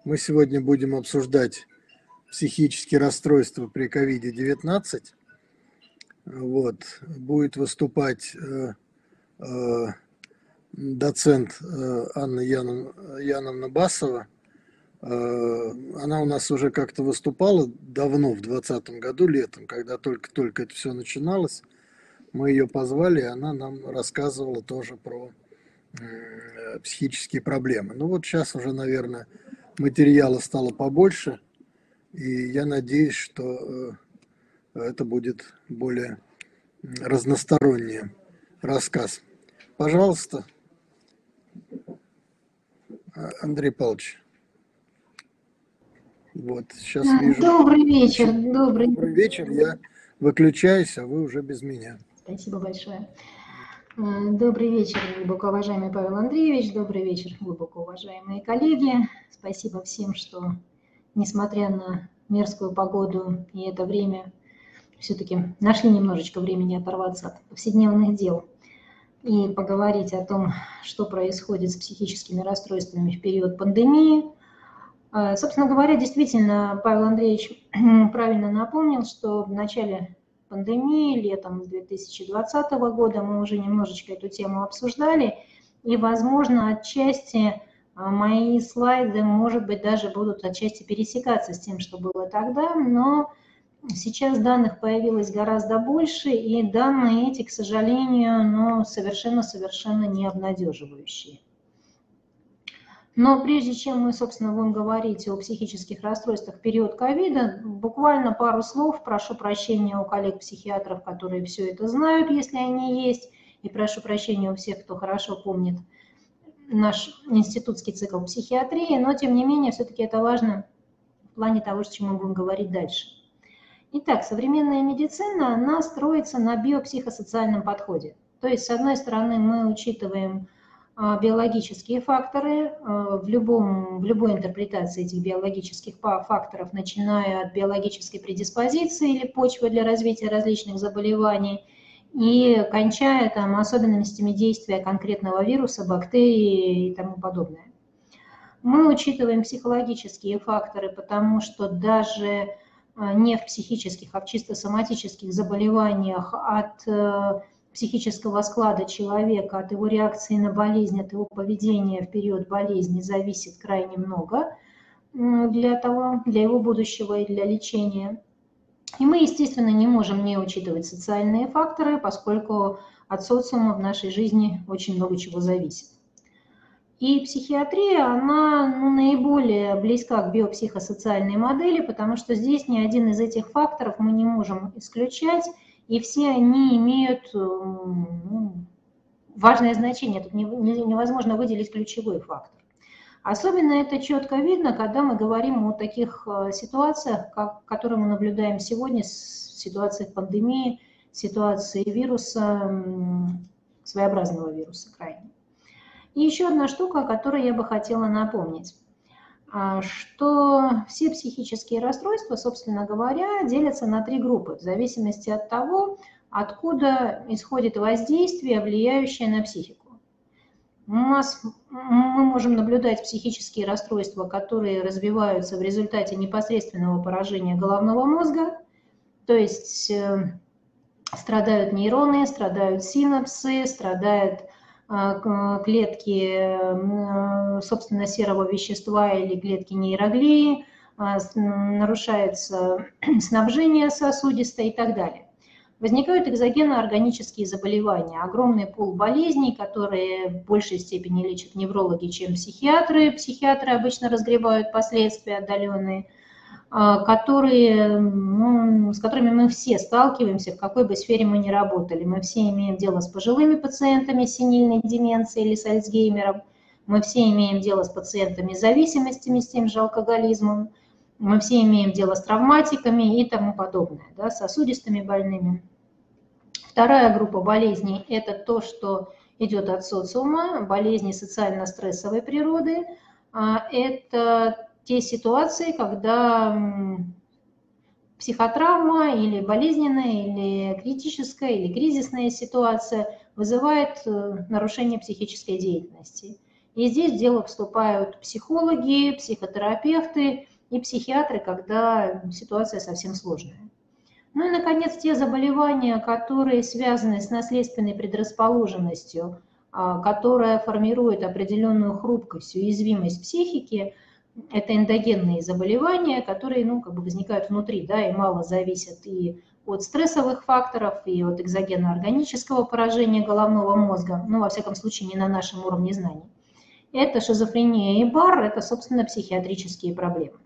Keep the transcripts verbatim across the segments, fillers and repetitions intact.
Мы сегодня будем обсуждать психические расстройства при ковид девятнадцать. Вот. Будет выступать э, э, доцент э, Анна Яновна, Яновна Басова. Э, она у нас уже как-то выступала давно, в двадцатом году, летом, когда только-только это все начиналось. Мы ее позвали, и она нам рассказывала тоже про э, психические проблемы. Ну вот сейчас уже, наверное, материала стало побольше, и я надеюсь, что э, это будет более разносторонний рассказ. Пожалуйста, Андрей Павлович. Вот, сейчас вижу. Добрый вечер. Добрый. Добрый вечер. Я выключаюсь, а вы уже без меня. Спасибо большое. Добрый вечер, глубоко уважаемый Павел Андреевич. Добрый вечер, глубоко уважаемые коллеги. Спасибо всем, что, несмотря на мерзкую погоду и это время, все-таки нашли немножечко времени оторваться от повседневных дел и поговорить о том, что происходит с психическими расстройствами в период пандемии. Собственно говоря, действительно, Павел Андреевич правильно напомнил, что в начале пандемии, летом две тысячи двадцатого года мы уже немножечко эту тему обсуждали, и, возможно, отчасти мои слайды, может быть, даже будут отчасти пересекаться с тем, что было тогда, но сейчас данных появилось гораздо больше, и данные эти, к сожалению, ну, совершенно-совершенно не обнадеживающие. Но прежде чем мы, собственно, будем говорить о психических расстройствах в период ковида, буквально пару слов, прошу прощения у коллег-психиатров, которые все это знают, если они есть, и прошу прощения у всех, кто хорошо помнит наш институтский цикл психиатрии, но, тем не менее, все-таки это важно в плане того, о чем мы будем говорить дальше. Итак, современная медицина, она строится на биопсихосоциальном подходе. То есть, с одной стороны, мы учитываем биологические факторы в, любом, в любой интерпретации этих биологических факторов, начиная от биологической предиспозиции или почвы для развития различных заболеваний и кончая там особенностями действия конкретного вируса, бактерии и тому подобное. Мы учитываем психологические факторы, потому что даже не в психических, а в чисто соматических заболеваниях от психического склада человека, от его реакции на болезнь, от его поведения в период болезни зависит крайне много для того, для его будущего и для лечения. И мы, естественно, не можем не учитывать социальные факторы, поскольку от социума в нашей жизни очень много чего зависит. И психиатрия, она ну, наиболее близка к биопсихосоциальной модели, потому что здесь ни один из этих факторов мы не можем исключать, и все они имеют ну, важное значение. Тут невозможно выделить ключевой фактор. Особенно это четко видно, когда мы говорим о таких ситуациях, как, которые мы наблюдаем сегодня, ситуациях пандемии, ситуации вируса, своеобразного вируса крайне. И еще одна штука, о которой я бы хотела напомнить, что все психические расстройства, собственно говоря, делятся на три группы, в зависимости от того, откуда исходит воздействие, влияющее на психику. У нас, мы можем наблюдать психические расстройства, которые развиваются в результате непосредственного поражения головного мозга, то есть э, страдают нейроны, страдают синапсы, страдают клетки, собственно, серого вещества или клетки нейроглии, нарушается снабжение сосудистое и так далее. Возникают экзогенно-органические заболевания, огромный пул болезней, которые в большей степени лечат неврологи, чем психиатры. Психиатры обычно разгребают последствия отдаленные, которые, ну, с которыми мы все сталкиваемся, в какой бы сфере мы ни работали. Мы все имеем дело с пожилыми пациентами с сенильной деменцией или с Альцгеймером, мы все имеем дело с пациентами с зависимостями, с тем же алкоголизмом, мы все имеем дело с травматиками и тому подобное, да, сосудистыми больными. Вторая группа болезней – это то, что идет от социума, болезни социально-стрессовой природы. Это те ситуации, когда психотравма или болезненная, или критическая, или кризисная ситуация вызывает нарушение психической деятельности. И здесь в дело вступают психологи, психотерапевты и психиатры, когда ситуация совсем сложная. Ну и, наконец, те заболевания, которые связаны с наследственной предрасположенностью, которая формирует определенную хрупкость, уязвимость психики, это эндогенные заболевания, которые ну, как бы возникают внутри, да, и мало зависят и от стрессовых факторов, и от экзогенно-органического поражения головного мозга, ну, во всяком случае, не на нашем уровне знаний. Это шизофрения и бар, это, собственно, психиатрические проблемы.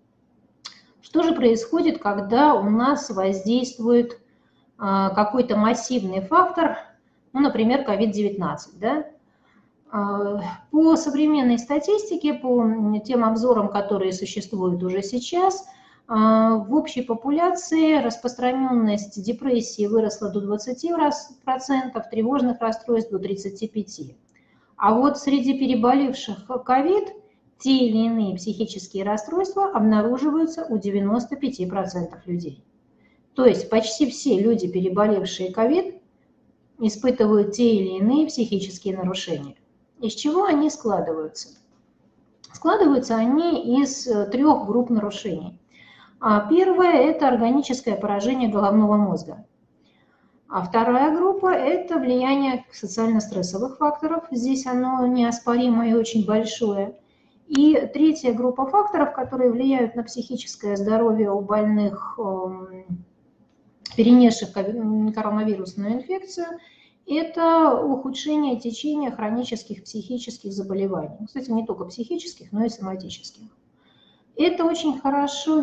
Что же происходит, когда у нас воздействует а, какой-то массивный фактор, ну, например, ковид девятнадцать, да? А, по современной статистике, по тем обзорам, которые существуют уже сейчас, а, в общей популяции распространенность депрессии выросла до двадцати процентов, тревожных расстройств до тридцати пяти процентов. А вот среди переболевших ковид те или иные психические расстройства обнаруживаются у девяноста пяти процентов людей. То есть почти все люди, переболевшие ковид, испытывают те или иные психические нарушения. Из чего они складываются? Складываются они из трех групп нарушений. Первое – это органическое поражение головного мозга. А вторая группа – это влияние социально-стрессовых факторов. Здесь оно неоспоримо и очень большое. И третья группа факторов, которые влияют на психическое здоровье у больных, перенесших коронавирусную инфекцию, это ухудшение течения хронических психических заболеваний. Кстати, не только психических, но и соматических. Это очень хорошо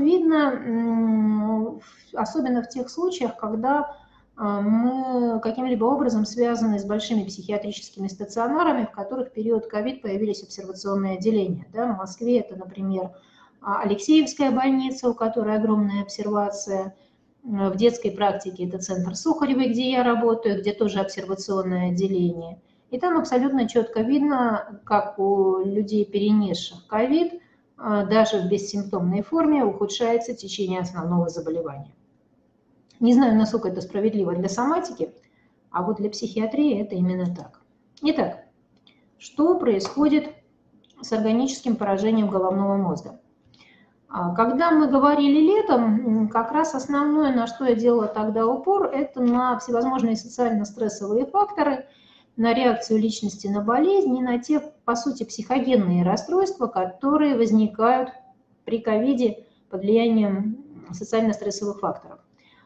видно, особенно в тех случаях, когда мы каким-либо образом связаны с большими психиатрическими стационарами, в которых в период ковид появились обсервационные отделения. Да, в Москве это, например, Алексеевская больница, у которой огромная обсервация. В детской практике это центр Сухаревой, где я работаю, где тоже обсервационное отделение. И там абсолютно четко видно, как у людей, перенесших ковид, даже в бессимптомной форме ухудшается течение основного заболевания. Не знаю, насколько это справедливо для соматики, а вот для психиатрии это именно так. Итак, что происходит с органическим поражением головного мозга? Когда мы говорили летом, как раз основное, на что я делала тогда упор, это на всевозможные социально-стрессовые факторы, на реакцию личности на болезнь и на те, по сути, психогенные расстройства, которые возникают при ковиде под влиянием социально-стрессовых факторов.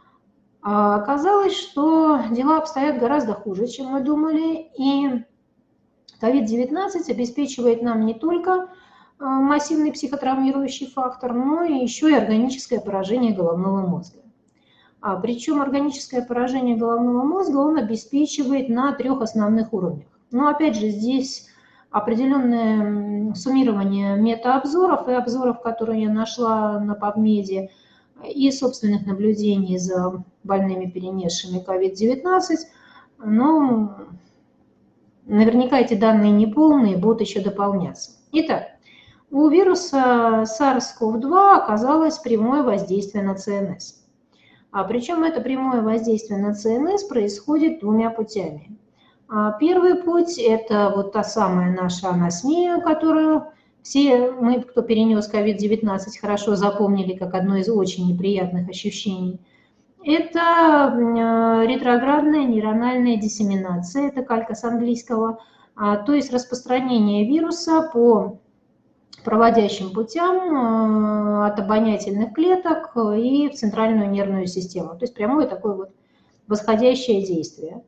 А оказалось, что дела обстоят гораздо хуже, чем мы думали, и ковид девятнадцать обеспечивает нам не только массивный психотравмирующий фактор, но и еще и органическое поражение головного мозга. А, причем органическое поражение головного мозга он обеспечивает на трех основных уровнях. Но опять же здесь определенное суммирование метаобзоров и обзоров, которые я нашла на PubMed, и собственных наблюдений за больными, перенесшими ковид девятнадцать, но наверняка эти данные неполные, будут еще дополняться. Итак, у вируса сарс ков два оказалось прямое воздействие на ЦНС. А причем это прямое воздействие на ЦНС происходит двумя путями. Первый путь – это вот та самая наша анасмия, которую все мы, кто перенес ковид девятнадцать, хорошо запомнили как одно из очень неприятных ощущений. Это ретроградная нейрональная диссеминация, это калька с английского, то есть распространение вируса по проводящим путям от обонятельных клеток и в центральную нервную систему. То есть прямое такое вот восходящее действие.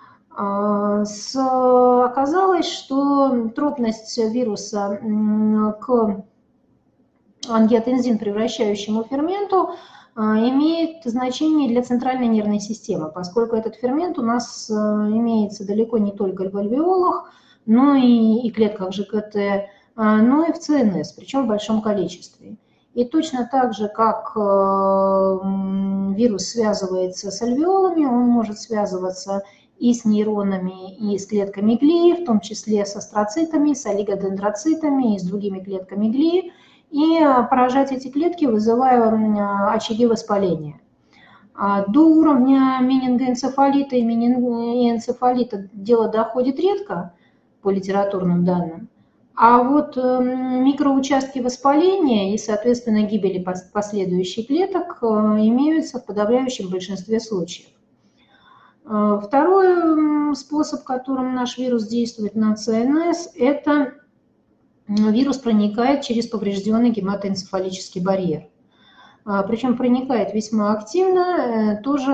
С... Оказалось, что тропность вируса к ангиотензин превращающему ферменту имеет значение для центральной нервной системы, поскольку этот фермент у нас имеется далеко не только в альвеолах, но и, и клетках ЖКТ, но и в ЦНС, причем в большом количестве. И точно так же, как вирус связывается с альвеолами, он может связываться и с нейронами, и с клетками глии, в том числе с астроцитами, с олигодендроцитами и с другими клетками глии, и поражать эти клетки, вызывая очаги воспаления. До уровня менингоэнцефалита и менингоэнцефалита дело доходит редко, по литературным данным, А вот микроучастки воспаления и, соответственно, гибели последующих клеток имеются в подавляющем большинстве случаев. Второй способ, которым наш вирус действует на ЦНС, это вирус проникает через поврежденный гематоэнцефалический барьер. Причем проникает весьма активно, тоже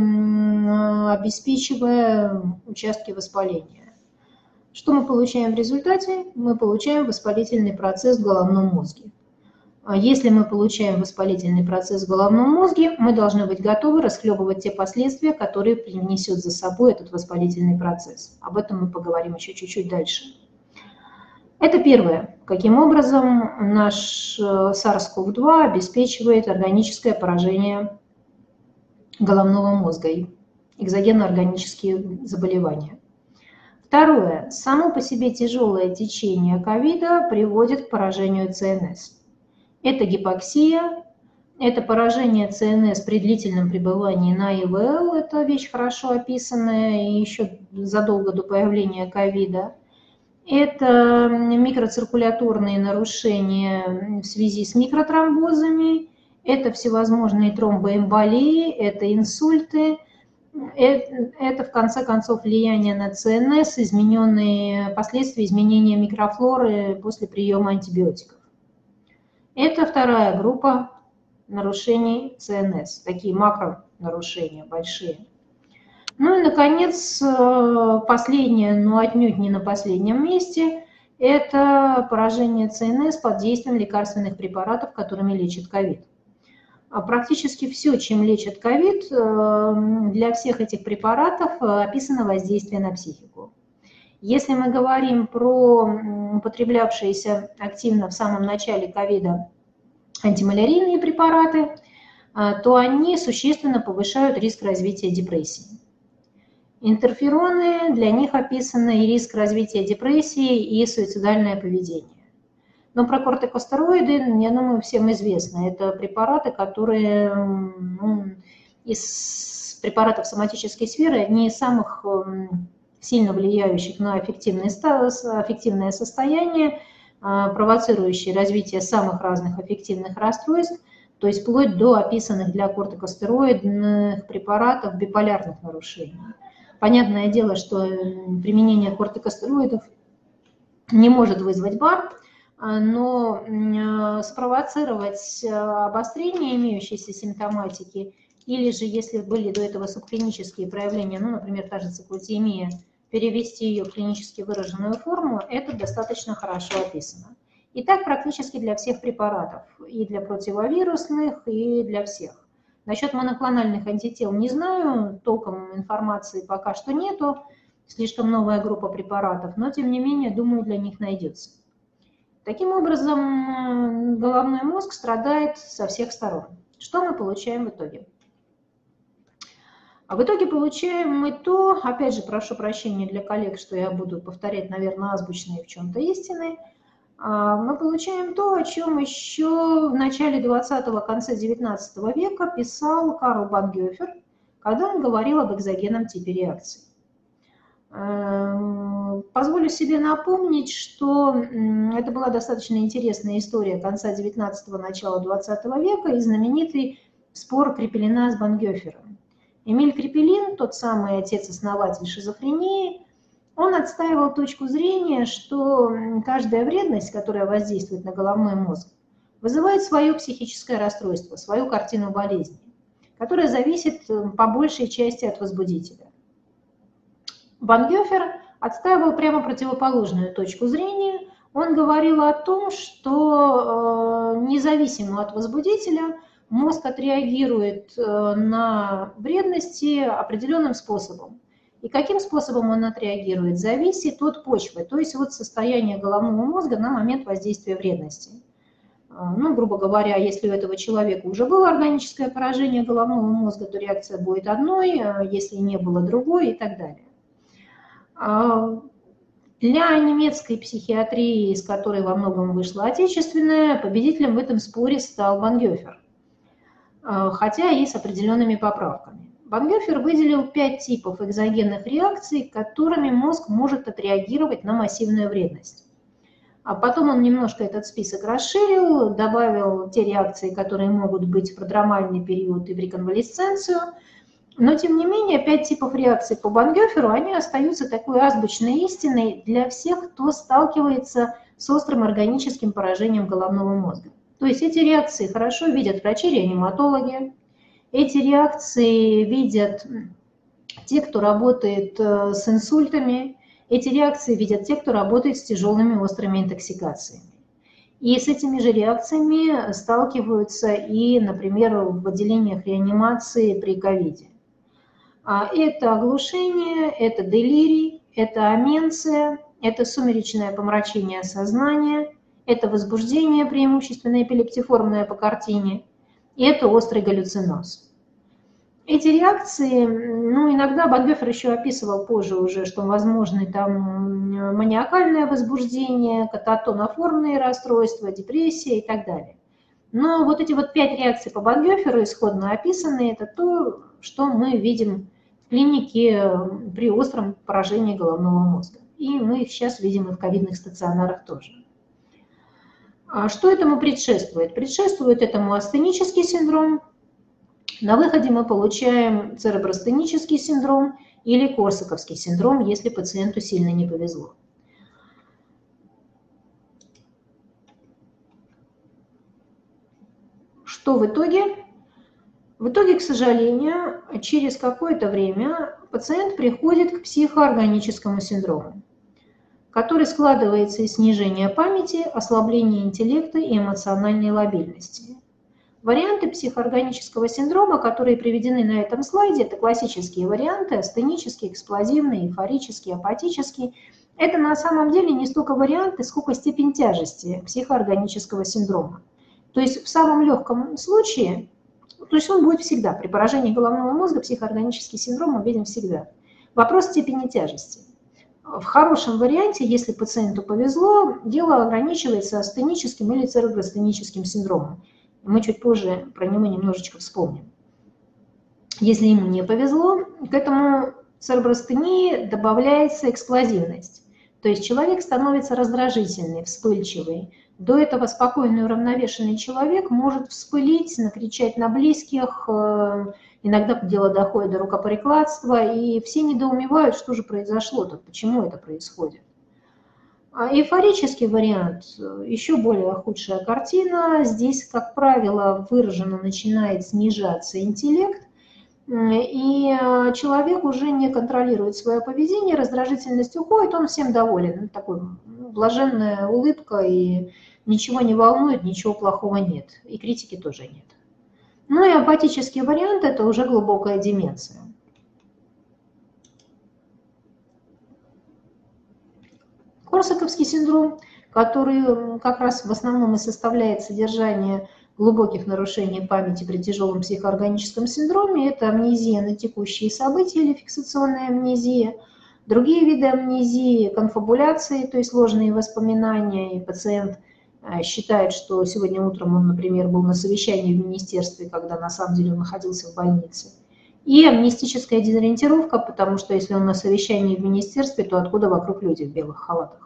обеспечивая участки воспаления. Что мы получаем в результате? Мы получаем воспалительный процесс в головном мозге. Если мы получаем воспалительный процесс в головном мозге, мы должны быть готовы расхлебывать те последствия, которые принесет за собой этот воспалительный процесс. Об этом мы поговорим еще чуть-чуть дальше. Это первое. Каким образом наш сарс ков два обеспечивает органическое поражение головного мозга и экзогенно-органические заболевания. Второе. Само по себе тяжелое течение ковида приводит к поражению ЦНС. Это гипоксия, это поражение ЦНС при длительном пребывании на и вэ эл, это вещь хорошо описанная еще задолго до появления ковида. Это микроциркуляторные нарушения в связи с микротромбозами, это всевозможные тромбоэмболии, это инсульты, это, это в конце концов влияние на ЦНС, измененные последствия изменения микрофлоры после приема антибиотиков. Это вторая группа нарушений ЦНС, такие макронарушения большие. Ну и, наконец, последнее, но отнюдь не на последнем месте, это поражение ЦНС под действием лекарственных препаратов, которыми лечат ковид. Практически все, чем лечат ковид, для всех этих препаратов описано воздействие на психику. Если мы говорим про употреблявшиеся активно в самом начале ковида антималярийные препараты, то они существенно повышают риск развития депрессии. Интерфероны, для них описаны и риск развития депрессии, и суицидальное поведение. Но про кортикостероиды, я думаю, всем известно. Это препараты, которые ну, из препаратов соматической сферы, одни из самых сильно влияющих на аффективное состояние, провоцирующие развитие самых разных аффективных расстройств, то есть вплоть до описанных для кортикостероидных препаратов биполярных нарушений. Понятное дело, что применение кортикостероидов не может вызвать бар, но спровоцировать обострение имеющейся симптоматики, или же, если были до этого субклинические проявления, ну, например, та же циклотиемия, перевести ее в клинически выраженную форму, это достаточно хорошо описано. И так практически для всех препаратов, и для противовирусных, и для всех. Насчет моноклональных антител не знаю, толком информации пока что нету, слишком новая группа препаратов, но тем не менее, думаю, для них найдется. Таким образом, головной мозг страдает со всех сторон. Что мы получаем в итоге? А в итоге получаем мы то, опять же, прошу прощения для коллег, что я буду повторять, наверное, азбучные в чем-то истины, мы получаем то, о чем еще в начале двадцатого, конце девятнадцатого века писал Карл Бангёфер, когда он говорил об экзогенном типе реакции. Позволю себе напомнить, что это была достаточно интересная история конца девятнадцатого, начала двадцатого века и знаменитый спор Крепелина с Бангёфером. Эмиль Крепелин, тот самый отец-основатель шизофрении, он отстаивал точку зрения, что каждая вредность, которая воздействует на головной мозг, вызывает свое психическое расстройство, свою картину болезни, которая зависит по большей части от возбудителя. Бангёфер отстаивал прямо противоположную точку зрения. Он говорил о том, что независимо от возбудителя мозг отреагирует на вредности определенным способом. И каким способом он отреагирует, зависит от почвы, то есть от состояния головного мозга на момент воздействия вредности. Ну, грубо говоря, если у этого человека уже было органическое поражение головного мозга, то реакция будет одной, если не было другой и так далее. Для немецкой психиатрии, из которой во многом вышла отечественная, победителем в этом споре стал Бангёфер, хотя и с определенными поправками. Бангёфер выделил пять типов экзогенных реакций, которыми мозг может отреагировать на массивную вредность. А потом он немножко этот список расширил, добавил те реакции, которые могут быть в продромальный период и в реконвалесценцию. Но, тем не менее, пять типов реакций по Бангёферу, они остаются такой азбучной истиной для всех, кто сталкивается с острым органическим поражением головного мозга. То есть эти реакции хорошо видят врачи-реаниматологи, эти реакции видят те, кто работает с инсультами, эти реакции видят те, кто работает с тяжелыми острыми интоксикациями. И с этими же реакциями сталкиваются и, например, в отделениях реанимации при ковиде. Это оглушение, это делирий, это аменция, это сумеречное помрачение сознания, это возбуждение, преимущественно эпилептиформное по картине, и это острый галлюциноз. Эти реакции, ну, иногда Бангёфер еще описывал позже уже, что возможны там маниакальное возбуждение, кататоноформные расстройства, депрессия и так далее. Но вот эти вот пять реакций по Бангёферу, исходно описанные, это то, что мы видим в клинике при остром поражении головного мозга. И мы их сейчас видим и в ковидных стационарах тоже. А что этому предшествует? Предшествует этому астенический синдром. На выходе мы получаем церебростенический синдром или корсаковский синдром, если пациенту сильно не повезло. Что в итоге? В итоге, к сожалению, через какое-то время пациент приходит к психоорганическому синдрому, который складывается из снижения памяти, ослабления интеллекта и эмоциональной лабильности. Варианты психоорганического синдрома, которые приведены на этом слайде, это классические варианты: астенический, эксплозивный, эйфорический, апатический. Это на самом деле не столько варианты, сколько степень тяжести психоорганического синдрома. То есть в самом легком случае, то есть он будет всегда, при поражении головного мозга психоорганический синдром мы видим всегда. Вопрос степени тяжести. В хорошем варианте, если пациенту повезло, дело ограничивается астеническим или церебростеническим синдромом. Мы чуть позже про него немножечко вспомним. Если ему не повезло, к этому церебростении добавляется эксплозивность. То есть человек становится раздражительный, вспыльчивый. До этого спокойный, уравновешенный человек может вспылить, накричать на близких, иногда дело доходит до рукоприкладства, и все недоумевают, что же произошло-то, почему это происходит. А эйфорический вариант – еще более худшая картина. Здесь, как правило, выраженно начинает снижаться интеллект, и человек уже не контролирует свое поведение, раздражительность уходит, он всем доволен. Такой блаженная улыбка, и ничего не волнует, ничего плохого нет, и критики тоже нет. Ну и апатический вариант – это уже глубокая деменция. Корсаковский синдром, который как раз в основном и составляет содержание глубоких нарушений памяти при тяжелом психоорганическом синдроме, это амнезия на текущие события или фиксационная амнезия. Другие виды амнезии, конфабуляции, то есть ложные воспоминания, и пациент считает, что сегодня утром он, например, был на совещании в министерстве, когда на самом деле он находился в больнице. И амнестическая дезориентировка, потому что если он на совещании в министерстве, то откуда вокруг люди в белых халатах?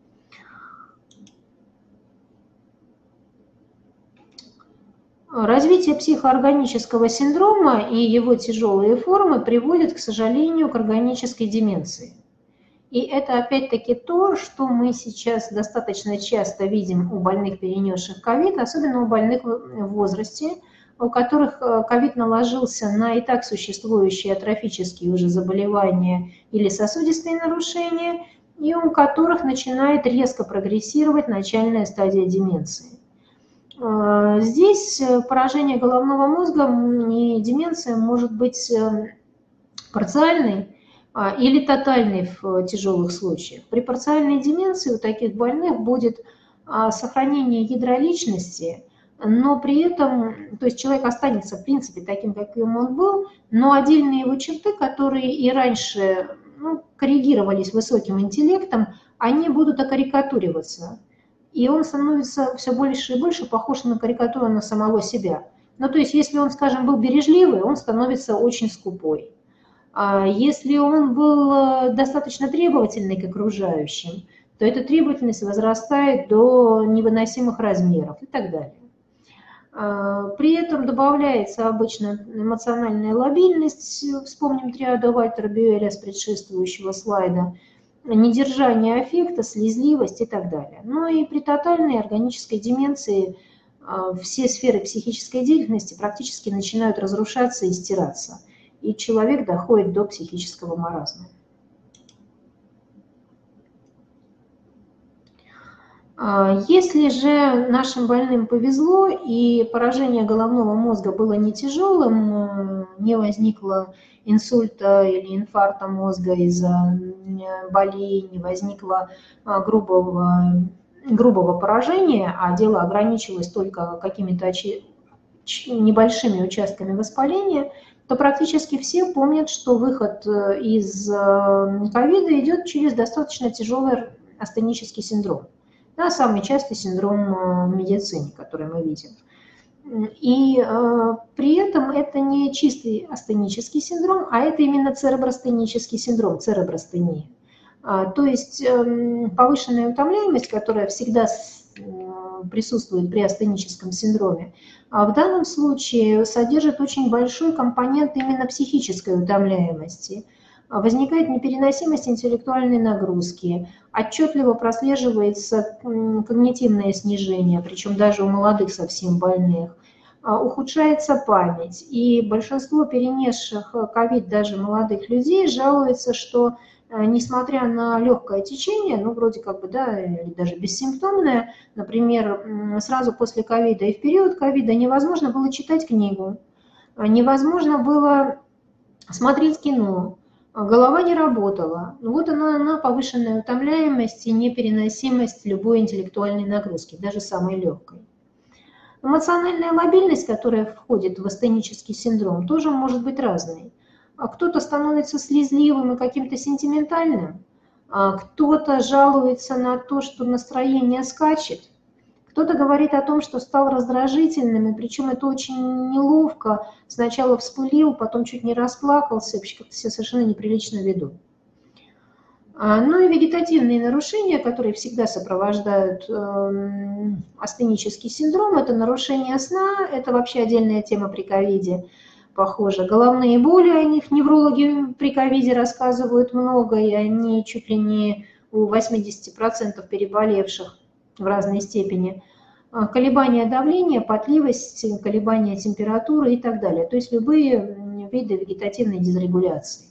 Развитие психоорганического синдрома и его тяжелые формы приводят, к сожалению, к органической деменции. И это опять-таки то, что мы сейчас достаточно часто видим у больных, перенесших ковид, особенно у больных в возрасте, у которых ковид наложился на и так существующие атрофические уже заболевания или сосудистые нарушения, и у которых начинает резко прогрессировать начальная стадия деменции. Здесь поражение головного мозга и деменция может быть парциальной или тотальной в тяжелых случаях. При парциальной деменции у таких больных будет сохранение ядра личности, но при этом, то есть человек останется в принципе таким, каким он был, но отдельные его черты, которые и раньше ну, коррегировались высоким интеллектом, они будут окарикатуриваться. И он становится все больше и больше похож на карикатуру на самого себя. Ну, то есть, если он, скажем, был бережливый, он становится очень скупой. А если он был достаточно требовательный к окружающим, то эта требовательность возрастает до невыносимых размеров и так далее. При этом добавляется обычно эмоциональная лобильность, вспомним триаду Вальтера Бюэля с предшествующего слайда, недержание аффекта, слезливость и так далее. Но и при тотальной органической деменции все сферы психической деятельности практически начинают разрушаться и стираться, и человек доходит до психического маразма. Если же нашим больным повезло и поражение головного мозга было не тяжелым, не возникло инсульта или инфаркта мозга из-за боли, не возникло грубого, грубого поражения, а дело ограничилось только какими-то небольшими участками воспаления, то практически все помнят, что выход из ковида идет через достаточно тяжелый астенический синдром. Да, самый частый синдром в медицине, который мы видим. И э, при этом это не чистый астенический синдром, а это именно церебростенический синдром, церебростения. А, то есть э, повышенная утомляемость, которая всегда с, э, присутствует при астеническом синдроме, а в данном случае содержит очень большой компонент именно психической утомляемости. Возникает непереносимость интеллектуальной нагрузки, отчетливо прослеживается когнитивное снижение, причем даже у молодых совсем больных, ухудшается память. И большинство перенесших ковид даже молодых людей жалуются, что несмотря на легкое течение, ну вроде как бы, да, или даже бессимптомное, например, сразу после ковида и в период ковида невозможно было читать книгу, невозможно было смотреть кино, голова не работала. Вот она, она повышенная утомляемость и непереносимость любой интеллектуальной нагрузки, даже самой легкой. Эмоциональная лобильность, которая входит в астенический синдром, тоже может быть разной. Кто-то становится слезливым и каким-то сентиментальным, кто-то жалуется на то, что настроение скачет, кто-то говорит о том, что стал раздражительным, и причем это очень неловко. Сначала вспылил, потом чуть не расплакался, вообще как-то себя совершенно неприлично ведут. Ну и вегетативные нарушения, которые всегда сопровождают астенический синдром, это нарушение сна, это вообще отдельная тема при ковиде, похоже. Головные боли, о них неврологи при ковиде рассказывают много, и они чуть ли не у восьмидесяти процентов переболевших в разной степени, колебания давления, потливость, колебания температуры и так далее. То есть любые виды вегетативной дисрегуляции.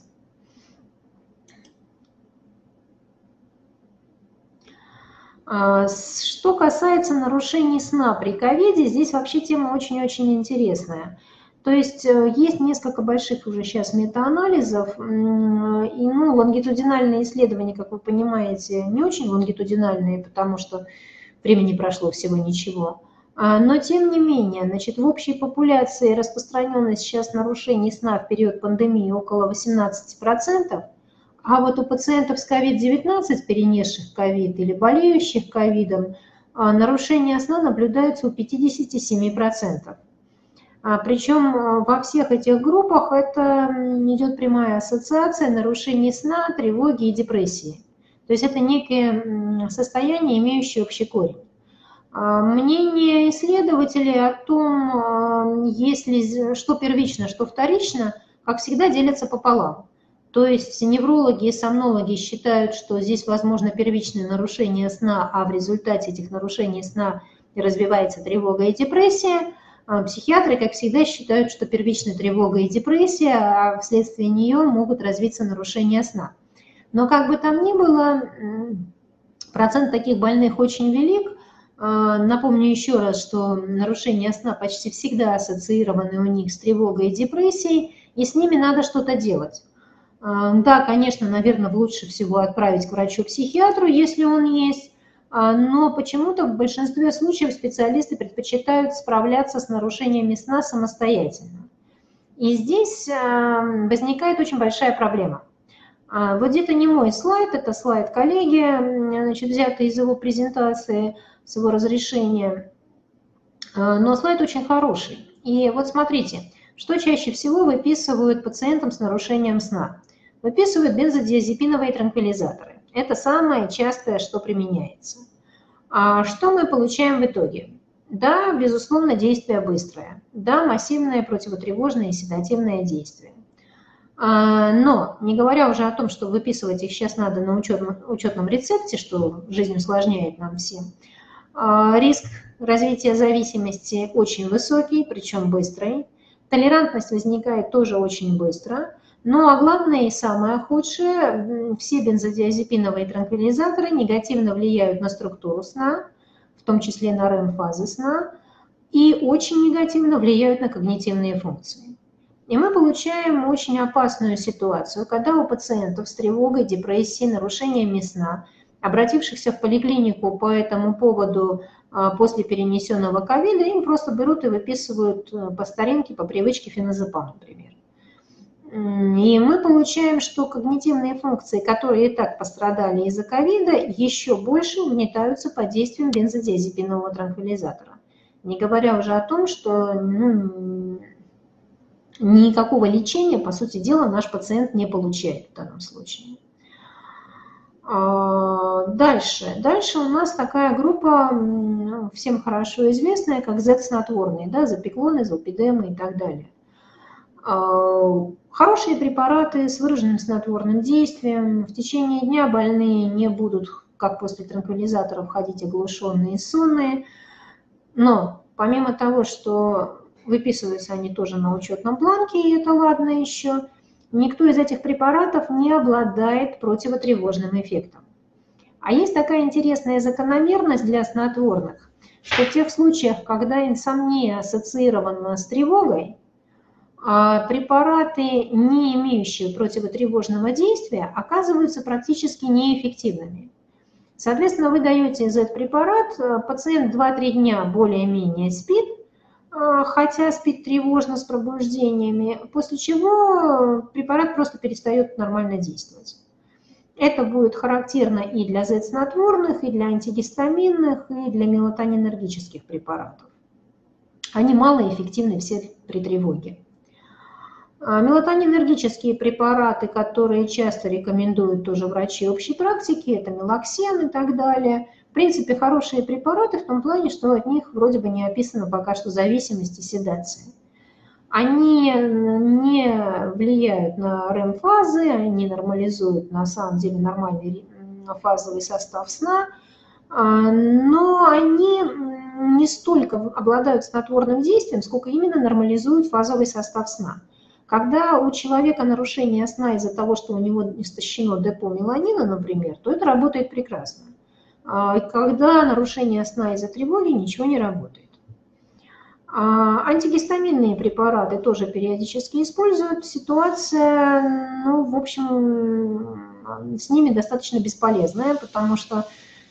Что касается нарушений сна при ковиде, здесь вообще тема очень-очень интересная. То есть есть несколько больших уже сейчас метаанализов, и ну, лонгитудинальные исследования, как вы понимаете, не очень лонгитудинальные, потому что времени прошло всего ничего. Но тем не менее, значит, в общей популяции распространенность сейчас нарушений сна в период пандемии около восемнадцати процентов, а вот у пациентов с ковид девятнадцать, перенесших ковид или болеющих ковидом, нарушения сна наблюдаются у пятидесяти семи процентов. Причем во всех этих группах это идет прямая ассоциация нарушений сна, тревоги и депрессии. То есть это некое состояние, имеющее общий корень. Мнение исследователей о том, если, что первично, что вторично, как всегда, делятся пополам. То есть неврологи и сомнологи считают, что здесь возможно первичное нарушение сна, а в результате этих нарушений сна развивается тревога и депрессия. Психиатры, как всегда, считают, что первичная тревога и депрессия, а вследствие нее могут развиться нарушения сна. Но как бы там ни было, процент таких больных очень велик. Напомню еще раз, что нарушения сна почти всегда ассоциированы у них с тревогой и депрессией, и с ними надо что-то делать. Да, конечно, наверное, лучше всего отправить к врачу-психиатру, если он есть, но почему-то в большинстве случаев специалисты предпочитают справляться с нарушениями сна самостоятельно. И здесь возникает очень большая проблема. Вот где-то не мой слайд, это слайд коллеги, значит, взятый из его презентации, с его разрешения, но слайд очень хороший. И вот смотрите, что чаще всего выписывают пациентам с нарушением сна. Выписывают бензодиазепиновые транквилизаторы. Это самое частое, что применяется. А что мы получаем в итоге? Да, безусловно, действие быстрое. Да, массивное противотревожное и седативное действие. Но, не говоря уже о том, что выписывать их сейчас надо на учетном, учетном рецепте, что жизнь усложняет нам всем, риск развития зависимости очень высокий, причем быстрый. Толерантность возникает тоже очень быстро. Ну а главное и самое худшее, все бензодиазепиновые транквилизаторы негативно влияют на структуру сна, в том числе на рэм-фазы сна, и очень негативно влияют на когнитивные функции. И мы получаем очень опасную ситуацию, когда у пациентов с тревогой, депрессией, нарушениями сна, обратившихся в поликлинику по этому поводу после перенесенного ковида, им просто берут и выписывают по старинке, по привычке феназепам, например. И мы получаем, что когнитивные функции, которые и так пострадали из-за ковида, еще больше угнетаются под действием бензодиазепинового транквилизатора. Не говоря уже о том, что ну, никакого лечения, по сути дела, наш пациент не получает в данном случае. Дальше. Дальше у нас такая группа, ну, всем хорошо известная, как зет-снотворные, да, запеклоны, золпидемы и так далее. Хорошие препараты с выраженным снотворным действием. В течение дня больные не будут, как после транквилизаторов, ходить оглушенные и сонные. Но помимо того, что выписываются они тоже на учетном бланке, и это ладно еще, никто из этих препаратов не обладает противотревожным эффектом. А есть такая интересная закономерность для снотворных, что в тех случаях, когда инсомния ассоциирована с тревогой, препараты, не имеющие противотревожного действия, оказываются практически неэффективными. Соответственно, вы даете зет-препарат, пациент два-три дня более-менее спит, хотя спит тревожно с пробуждениями, после чего препарат просто перестает нормально действовать. Это будет характерно и для зет-снотворных, и для антигистаминных, и для мелатонинергических препаратов. Они малоэффективны все при тревоге. Мелатонинергические препараты, которые часто рекомендуют тоже врачи общей практики, это мелоксен и так далее. В принципе, хорошие препараты в том плане, что от них вроде бы не описано пока что зависимость и седация. Они не влияют на рэм-фазы, они нормализуют на самом деле нормальный фазовый состав сна, но они не столько обладают снотворным действием, сколько именно нормализуют фазовый состав сна. Когда у человека нарушение сна из-за того, что у него истощено депо меланина, например, то это работает прекрасно. Когда нарушение сна из-за тревоги, ничего не работает. Антигистаминные препараты тоже периодически используют. Ситуация, ну, в общем, с ними достаточно бесполезная, потому что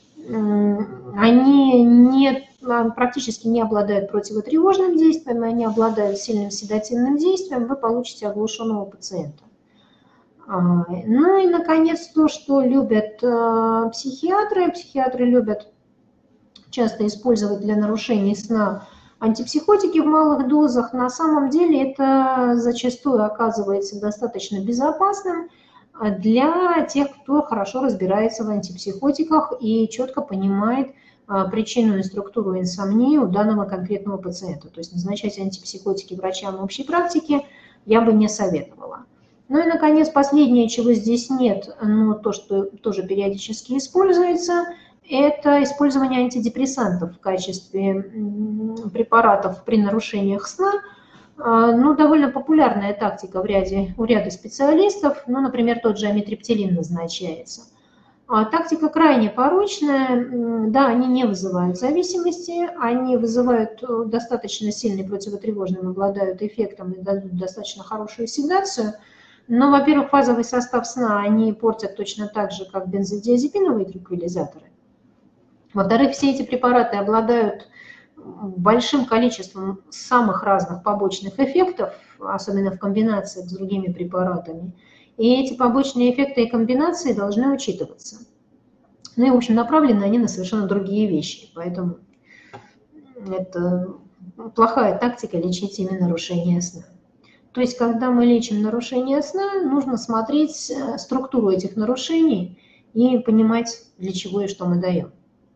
они не, практически не обладают противотревожным действием, они обладают сильным седативным действием, вы получите оглушенного пациента. Ну и, наконец, то, что любят психиатры. Психиатры любят часто использовать для нарушений сна антипсихотики в малых дозах. На самом деле это зачастую оказывается достаточно безопасным для тех, кто хорошо разбирается в антипсихотиках и четко понимает причину и структуру инсомнии у данного конкретного пациента. То есть назначать антипсихотики врачам общей практики я бы не советовала. Ну и, наконец, последнее, чего здесь нет, но то, что тоже периодически используется, это использование антидепрессантов в качестве препаратов при нарушениях сна. Ну, довольно популярная тактика в ряде, у ряда специалистов, ну, например, тот же амитриптилин назначается. Тактика крайне порочная, да, они не вызывают зависимости, они вызывают достаточно сильный противотревожный, обладают эффектом и дадут достаточно хорошую седацию, но, во-первых, фазовый состав сна они портят точно так же, как бензодиазепиновые транквилизаторы. Во-вторых, все эти препараты обладают большим количеством самых разных побочных эффектов, особенно в комбинациях с другими препаратами. И эти побочные эффекты и комбинации должны учитываться. Ну и, в общем, направлены они на совершенно другие вещи. Поэтому это плохая тактика лечить именно нарушение сна. То есть, когда мы лечим нарушение сна, нужно смотреть структуру этих нарушений и понимать, для чего и что мы даем.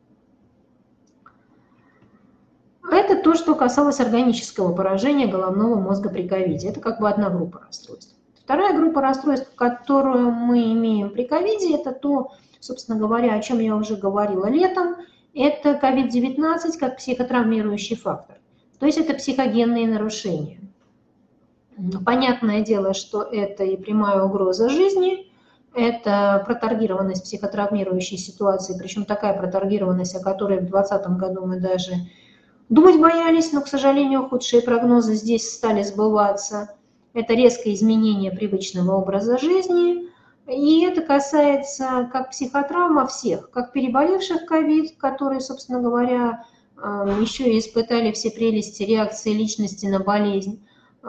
Это то, что касалось органического поражения головного мозга при ковиде. Это как бы одна группа расстройств. Вторая группа расстройств, которую мы имеем при ковиде, это то, собственно говоря, о чем я уже говорила летом, это ковид девятнадцать как психотравмирующий фактор. То есть это психогенные нарушения. Понятное дело, что это и прямая угроза жизни, это протаргированность психотравмирующей ситуации, причем такая протаргированность, о которой в двадцатом году мы даже думать боялись, но, к сожалению, худшие прогнозы здесь стали сбываться. Это резкое изменение привычного образа жизни, и это касается как психотравма всех, как переболевших ковид, которые, собственно говоря, еще и испытали все прелести реакции личности на болезнь,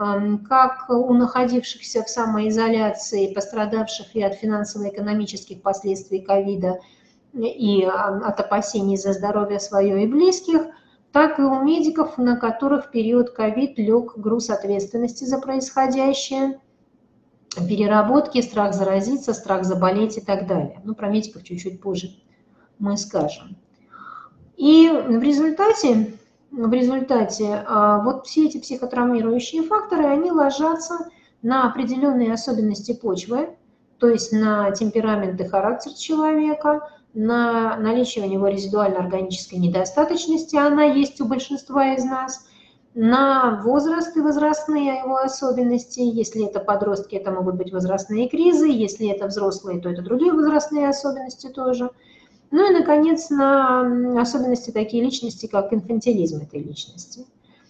как у находившихся в самоизоляции, пострадавших и от финансово-экономических последствий ковида, и от опасений за здоровье свое и близких, так и у медиков, на которых в период ковид лег груз ответственности за происходящее, переработки, страх заразиться, страх заболеть и так далее. Ну, про медиков чуть-чуть позже мы скажем. И в результате, в результате вот все эти психотравмирующие факторы, они ложатся на определенные особенности почвы, то есть на темперамент и характер человека, на наличие у него резидуально-органической недостаточности, она есть у большинства из нас, на возраст и возрастные его особенности. Если это подростки, это могут быть возрастные кризы, если это взрослые, то это другие возрастные особенности тоже. Ну и, наконец, на особенности такие личности, как инфантилизм этой личности.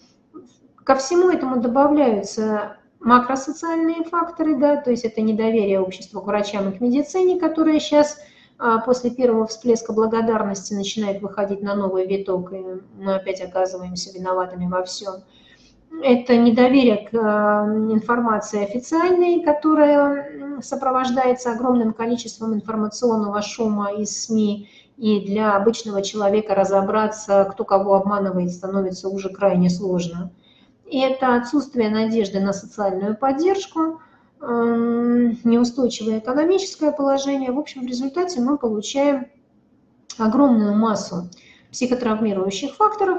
Ко всему этому добавляются макросоциальные факторы, да, то есть это недоверие общества к врачам и к медицине, которое сейчас после первого всплеска благодарности начинает выходить на новый виток, и мы опять оказываемся виноватыми во всем. Это недоверие к информации официальной, которая сопровождается огромным количеством информационного шума из СМИ, и для обычного человека разобраться, кто кого обманывает, становится уже крайне сложно. И это отсутствие надежды на социальную поддержку, неустойчивое экономическое положение. В общем, в результате мы получаем огромную массу психотравмирующих факторов,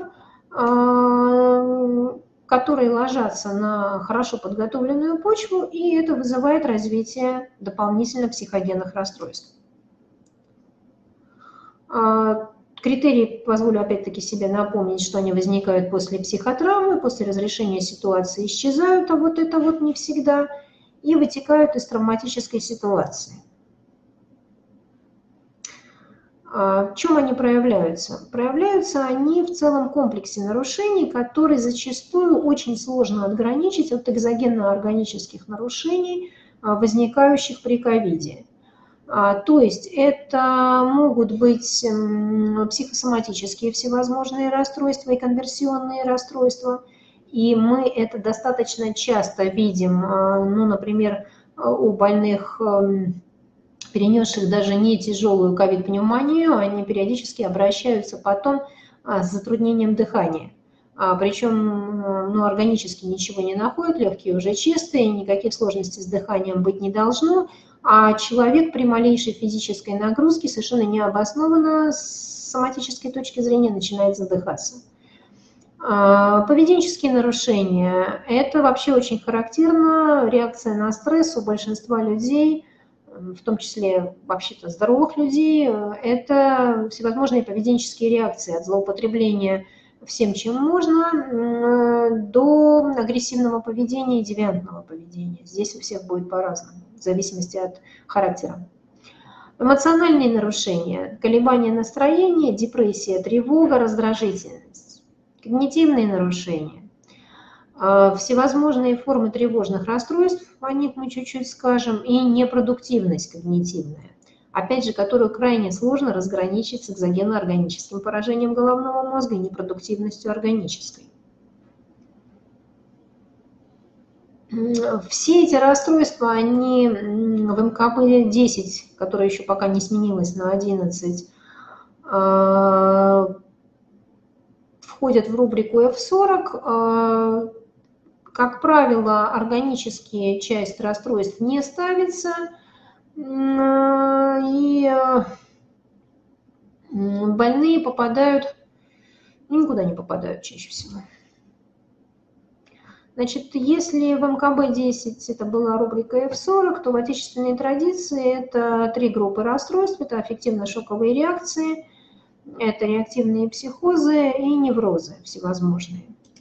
которые ложатся на хорошо подготовленную почву, и это вызывает развитие дополнительно психогенных расстройств. Критерии, позволю опять-таки себе напомнить, что они возникают после психотравмы, после разрешения ситуации исчезают, а вот это вот не всегда, и вытекают из травматической ситуации. В чем они проявляются? Проявляются они в целом комплексе нарушений, которые зачастую очень сложно отграничить от экзогенно-органических нарушений, возникающих при ковиде. То есть это могут быть психосоматические всевозможные расстройства и конверсионные расстройства, и мы это достаточно часто видим, ну, например, у больных, перенесших даже не тяжелую ковид-пневмонию, они периодически обращаются потом с затруднением дыхания. Причем ну, органически ничего не находят, легкие уже чистые, никаких сложностей с дыханием быть не должно, а человек при малейшей физической нагрузке совершенно необоснованно с соматической точки зрения начинает задыхаться. Поведенческие нарушения – это вообще очень характерно, реакция на стресс у большинства людей, в том числе вообще-то здоровых людей, это всевозможные поведенческие реакции от злоупотребления всем, чем можно, до агрессивного поведения и девиантного поведения. Здесь у всех будет по-разному, в зависимости от характера. Эмоциональные нарушения, колебания настроения, депрессия, тревога, раздражительность. Когнитивные нарушения, всевозможные формы тревожных расстройств, о них мы чуть-чуть скажем, и непродуктивность когнитивная, опять же, которую крайне сложно разграничить с экзогенно-органическим поражением головного мозга и непродуктивностью органической. Все эти расстройства, они в эм ка бэ десять, которое еще пока не сменилось на одиннадцать, входят в рубрику эф сорок. Как правило, органические часть расстройств не ставится, И больные попадают, никуда не попадают чаще всего. Значит, если в эм ка бэ десять это была рубрика эф сорок, то в отечественной традиции это три группы расстройств. Это аффективно-шоковые реакции, это реактивные психозы и неврозы всевозможные.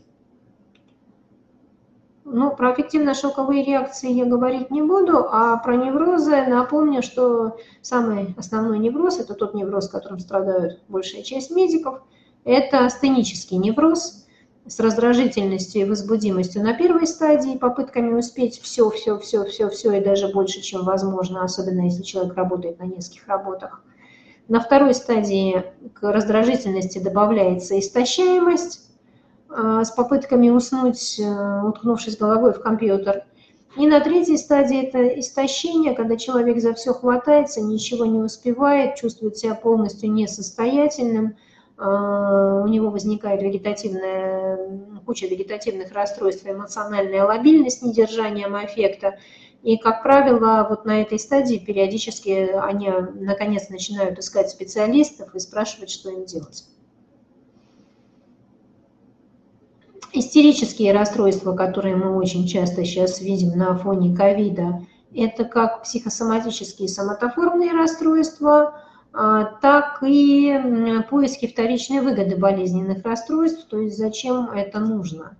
Ну, про аффективно-шоковые реакции я говорить не буду, а про неврозы напомню, что самый основной невроз, это тот невроз, которым страдают большая часть медиков, это астенический невроз с раздражительностью и возбудимостью на первой стадии, попытками успеть все, все, все, все, все и даже больше, чем возможно, особенно если человек работает на нескольких работах. На второй стадии к раздражительности добавляется истощаемость с попытками уснуть, уткнувшись головой в компьютер. И на третьей стадии это истощение, когда человек за все хватается, ничего не успевает, чувствует себя полностью несостоятельным, у него возникает вегетативная, куча вегетативных расстройств, эмоциональная лобильность с недержанием аффекта. И, как правило, вот на этой стадии периодически они, наконец, начинают искать специалистов и спрашивать, что им делать. Истерические расстройства, которые мы очень часто сейчас видим на фоне ковида, это как психосоматические соматоформные расстройства, так и поиски вторичной выгоды болезненных расстройств, то есть зачем это нужно.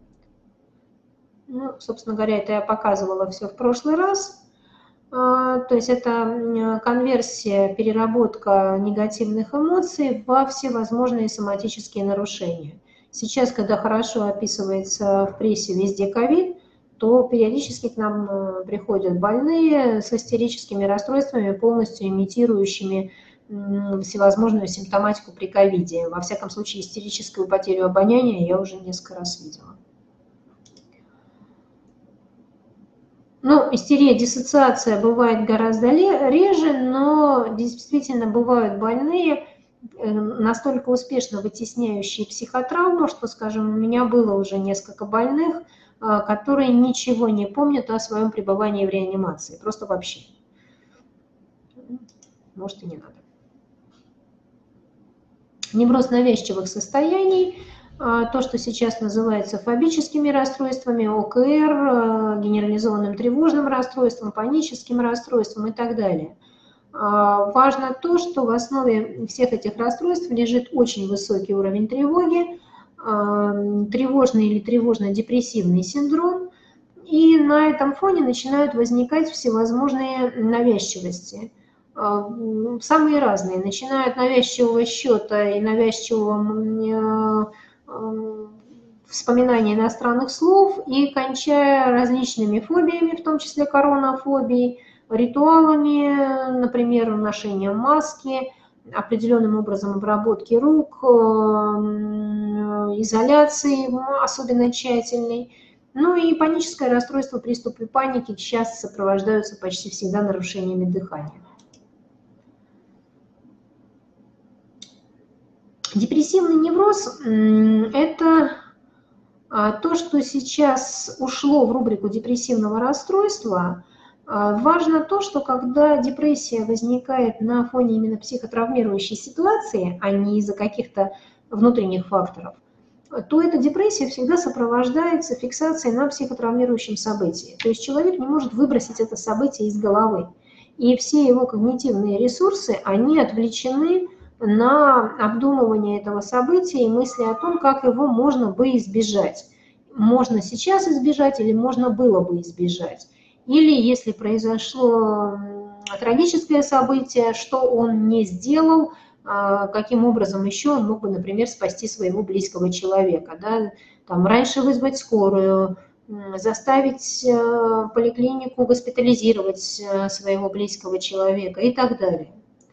Ну, собственно говоря, это я показывала все в прошлый раз. То есть это конверсия, переработка негативных эмоций во всевозможные соматические нарушения. Сейчас, когда хорошо описывается в прессе везде ковид, то периодически к нам приходят больные с истерическими расстройствами, полностью имитирующими всевозможную симптоматику при ковиде. Во всяком случае, истерическую потерю обоняния я уже несколько раз видела. Ну, истерия, диссоциация бывает гораздо реже, но действительно бывают больные, настолько успешно вытесняющие психотравму, что, скажем, у меня было уже несколько больных, которые ничего не помнят о своем пребывании в реанимации, просто вообще. Может, и не надо. Невроз навязчивых состояний, то, что сейчас называется фобическими расстройствами, о ка эр, генерализованным тревожным расстройством, паническим расстройством и так далее. Важно то, что в основе всех этих расстройств лежит очень высокий уровень тревоги, тревожный или тревожно-депрессивный синдром, и на этом фоне начинают возникать всевозможные навязчивости. Самые разные, начиная от навязчивого счета и навязчивого вспоминания иностранных слов и кончая различными фобиями, в том числе коронафобией, ритуалами, например, ношением маски, определенным образом обработки рук, изоляции, особенно тщательной. Ну и паническое расстройство, приступы паники часто сопровождаются почти всегда нарушениями дыхания. Депрессивный невроз – это то, что сейчас ушло в рубрику депрессивного расстройства. Важно то, что когда депрессия возникает на фоне именно психотравмирующей ситуации, а не из-за каких-то внутренних факторов, то эта депрессия всегда сопровождается фиксацией на психотравмирующем событии. То есть человек не может выбросить это событие из головы. И все его когнитивные ресурсы, они отвлечены на обдумывание этого события и мысли о том, как его можно бы избежать. Можно сейчас избежать или можно было бы избежать. Или если произошло трагическое событие, что он не сделал, каким образом еще он мог бы, например, спасти своего близкого человека. Да? Там, раньше вызвать скорую, заставить поликлинику госпитализировать своего близкого человека и так далее.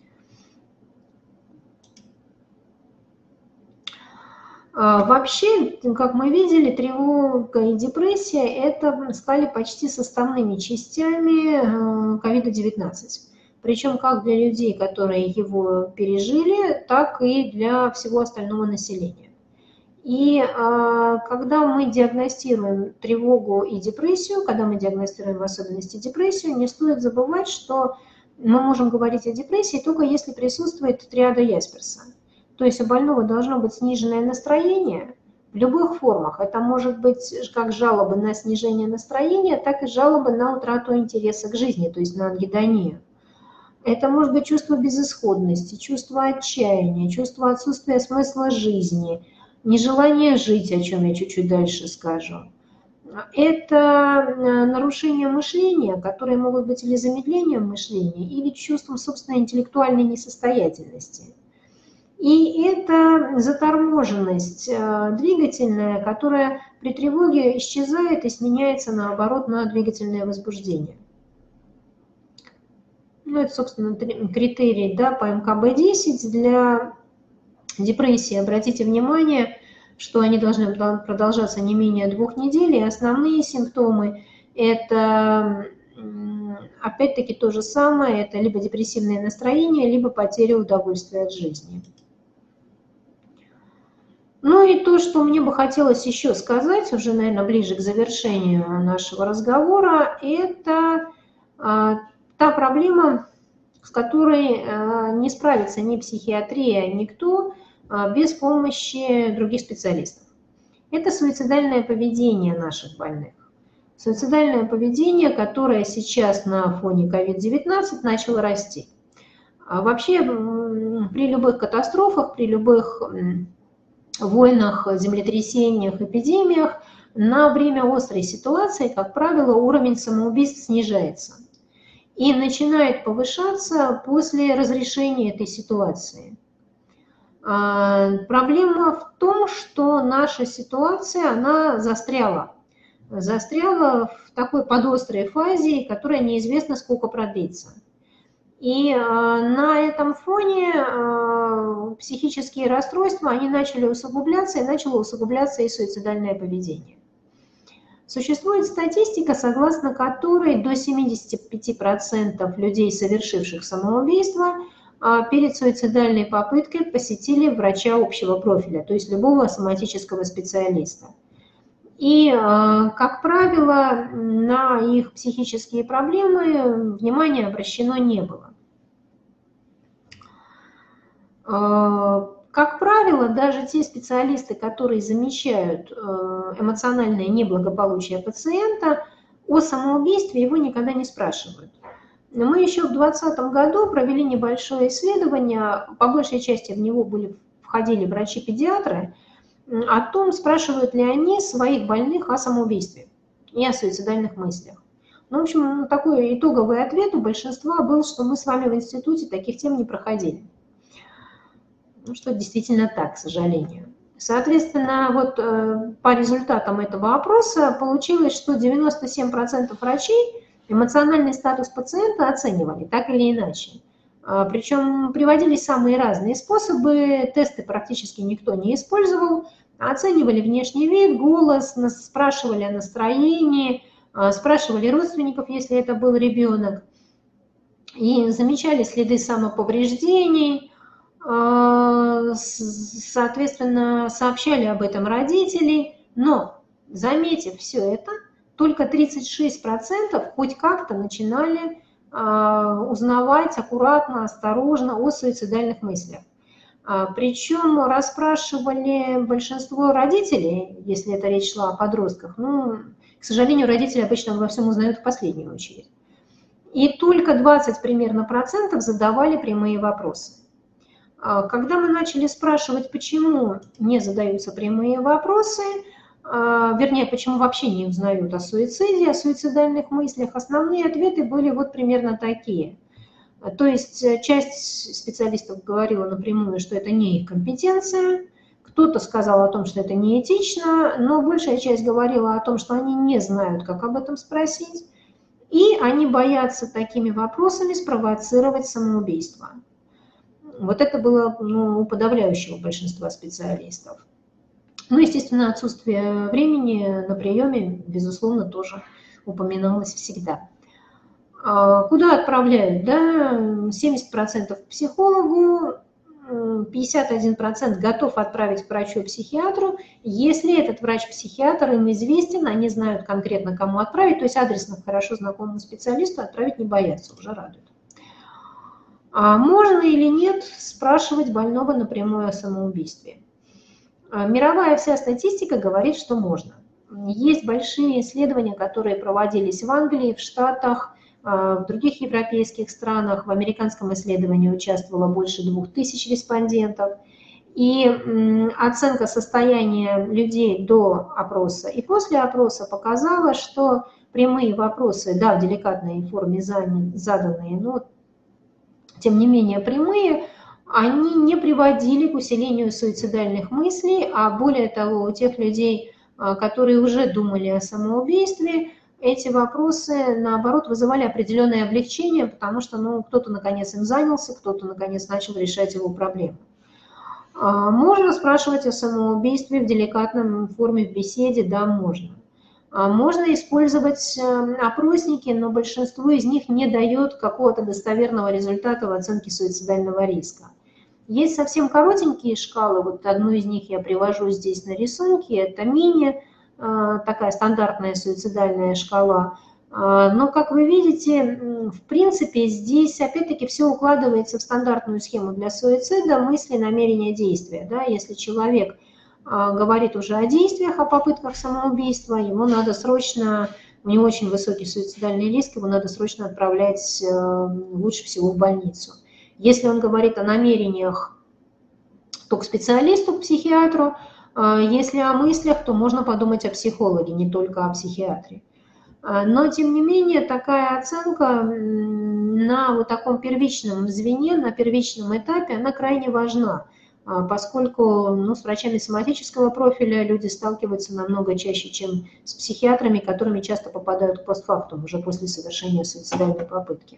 Вообще, как мы видели, тревога и депрессия это стали почти составными частями ковида девятнадцать. Причем как для людей, которые его пережили, так и для всего остального населения. И когда мы диагностируем тревогу и депрессию, когда мы диагностируем в особенности депрессию, не стоит забывать, что мы можем говорить о депрессии только если присутствует триада Ясперса. То есть у больного должно быть сниженное настроение в любых формах. Это может быть как жалобы на снижение настроения, так и жалобы на утрату интереса к жизни, то есть на ангидонию. Это может быть чувство безысходности, чувство отчаяния, чувство отсутствия смысла жизни, нежелание жить, о чем я чуть-чуть дальше скажу. Это нарушение мышления, которые могут быть или замедлением мышления, или чувством собственной интеллектуальной несостоятельности. И это заторможенность двигательная, которая при тревоге исчезает и сменяется, наоборот, на двигательное возбуждение. Ну, это, собственно, критерий, да, по эм ка бэ десять для депрессии. Обратите внимание, что они должны продолжаться не менее двух недель, и основные симптомы – это, опять-таки, то же самое, это либо депрессивное настроение, либо потеря удовольствия от жизни. Ну и то, что мне бы хотелось еще сказать, уже, наверное, ближе к завершению нашего разговора, это та проблема, с которой не справится ни психиатрия, никто без помощи других специалистов. Это суицидальное поведение наших больных. Суицидальное поведение, которое сейчас на фоне ковид девятнадцать начало расти. Вообще при любых катастрофах, при любых войнах, землетрясениях, эпидемиях на время острой ситуации, как правило, уровень самоубийств снижается и начинает повышаться после разрешения этой ситуации. Проблема в том, что наша ситуация, она застряла. Застряла в такой подострой фазе, которая неизвестно сколько продлится. И на этом фоне психические расстройства, они начали усугубляться, и начало усугубляться и суицидальное поведение. Существует статистика, согласно которой до семидесяти пяти процентов людей, совершивших самоубийство, перед суицидальной попыткой посетили врача общего профиля, то есть любого соматического специалиста. И, как правило, на их психические проблемы внимания обращено не было. Как правило, даже те специалисты, которые замечают эмоциональное неблагополучие пациента, о самоубийстве его никогда не спрашивают. Но мы еще в две тысячи двадцатом году провели небольшое исследование, по большей части в него были, входили врачи-педиатры, о том, спрашивают ли они своих больных о самоубийстве и о суицидальных мыслях. Ну, в общем, такой итоговый ответ у большинства был, что мы с вами в институте таких тем не проходили. Ну, что действительно так, к сожалению. Соответственно, вот э, по результатам этого опроса получилось, что девяносто семь процентов врачей эмоциональный статус пациента оценивали так или иначе. А, причем приводились самые разные способы, тесты практически никто не использовал, оценивали внешний вид, голос, нас спрашивали о настроении, а, спрашивали родственников, если это был ребенок, и замечали следы самоповреждений. Соответственно, сообщали об этом родителей, но, заметив все это, только тридцать шесть процентов хоть как-то начинали узнавать аккуратно, осторожно о суицидальных мыслях. Причем расспрашивали большинство родителей, если это речь шла о подростках, ну, к сожалению, родители обычно обо всем узнают в последнюю очередь. И только двадцать примерно процентов задавали прямые вопросы. Когда мы начали спрашивать, почему не задаются прямые вопросы, вернее, почему вообще не узнают о суициде, о суицидальных мыслях, основные ответы были вот примерно такие. То есть часть специалистов говорила напрямую, что это не их компетенция, кто-то сказал о том, что это неэтично, но большая часть говорила о том, что они не знают, как об этом спросить, и они боятся такими вопросами спровоцировать самоубийство. Вот это было, ну, у подавляющего большинства специалистов. Ну, естественно, отсутствие времени на приеме, безусловно, тоже упоминалось всегда. Куда отправляют? Да, семьдесят процентов к психологу, пятьдесят один процент готов отправить к врачу-психиатру. Если этот врач-психиатр им известен, они знают конкретно, кому отправить, то есть адресно хорошо знакомому специалисту отправить не боятся, уже радует. А можно или нет спрашивать больного напрямую о самоубийстве? Мировая вся статистика говорит, что можно. Есть большие исследования, которые проводились в Англии, в Штатах, в других европейских странах. В американском исследовании участвовало больше двух тысяч респондентов. И оценка состояния людей до опроса и после опроса показала, что прямые вопросы, да, в деликатной форме заданные, но тем не менее прямые, они не приводили к усилению суицидальных мыслей, а более того, у тех людей, которые уже думали о самоубийстве, эти вопросы, наоборот, вызывали определенное облегчение, потому что ну, кто-то наконец им занялся, кто-то наконец начал решать его проблему. Можно спрашивать о самоубийстве в деликатном форме в беседе? Да, можно. Можно использовать опросники, но большинство из них не дает какого-то достоверного результата в оценке суицидального риска. Есть совсем коротенькие шкалы, вот одну из них я привожу здесь на рисунке, это мини, такая стандартная суицидальная шкала. Но, как вы видите, в принципе, здесь опять-таки все укладывается в стандартную схему для суицида: мысли, намерения, действия. Да? Если человек говорит уже о действиях, о попытках самоубийства, ему надо срочно, у него очень высокий суицидальный риск, его надо срочно отправлять лучше всего в больницу. Если он говорит о намерениях, то к специалисту, к психиатру. Если о мыслях, то можно подумать о психологе, не только о психиатре. Но, тем не менее, такая оценка на вот таком первичном звене, на первичном этапе, она крайне важна, поскольку ну, с врачами соматического профиля люди сталкиваются намного чаще, чем с психиатрами, которыми часто попадают постфактум, уже после совершения суицидальной попытки.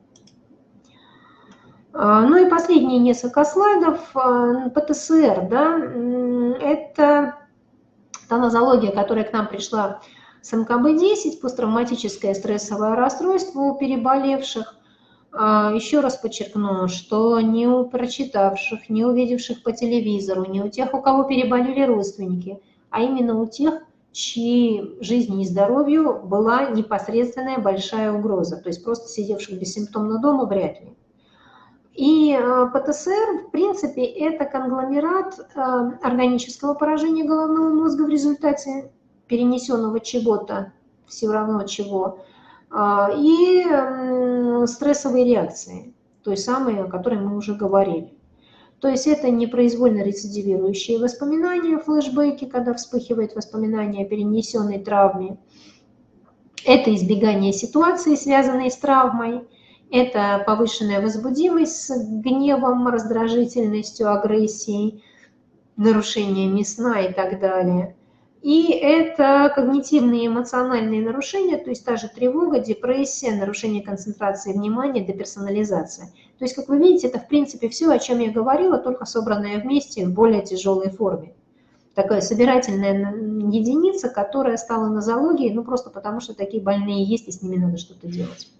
Ну и последние несколько слайдов. ПТСР, да, это та нозология, которая к нам пришла с эм ка бэ десять, посттравматическое стрессовое расстройство у переболевших. Еще раз подчеркну, что не у прочитавших, не увидевших по телевизору, не у тех, у кого переболели родственники, а именно у тех, чьей жизни и здоровью была непосредственная большая угроза, то есть просто сидевших бессимптомно дома вряд ли. И ПТСР, в принципе, это конгломерат органического поражения головного мозга в результате перенесенного чего-то, все равно чего, и стрессовые реакции, той самой, о которой мы уже говорили. То есть это непроизвольно рецидивирующие воспоминания, флешбеки, когда вспыхивает воспоминание о перенесенной травме. Это избегание ситуации, связанной с травмой. Это повышенная возбудимость с гневом, раздражительностью, агрессией, нарушениями сна и так далее. И это когнитивные и эмоциональные нарушения, то есть та же тревога, депрессия, нарушение концентрации внимания, деперсонализация. То есть, как вы видите, это в принципе все, о чем я говорила, только собранное вместе в более тяжелой форме. Такая собирательная единица, которая стала нозологией, ну просто потому, что такие больные есть, и с ними надо что-то делать.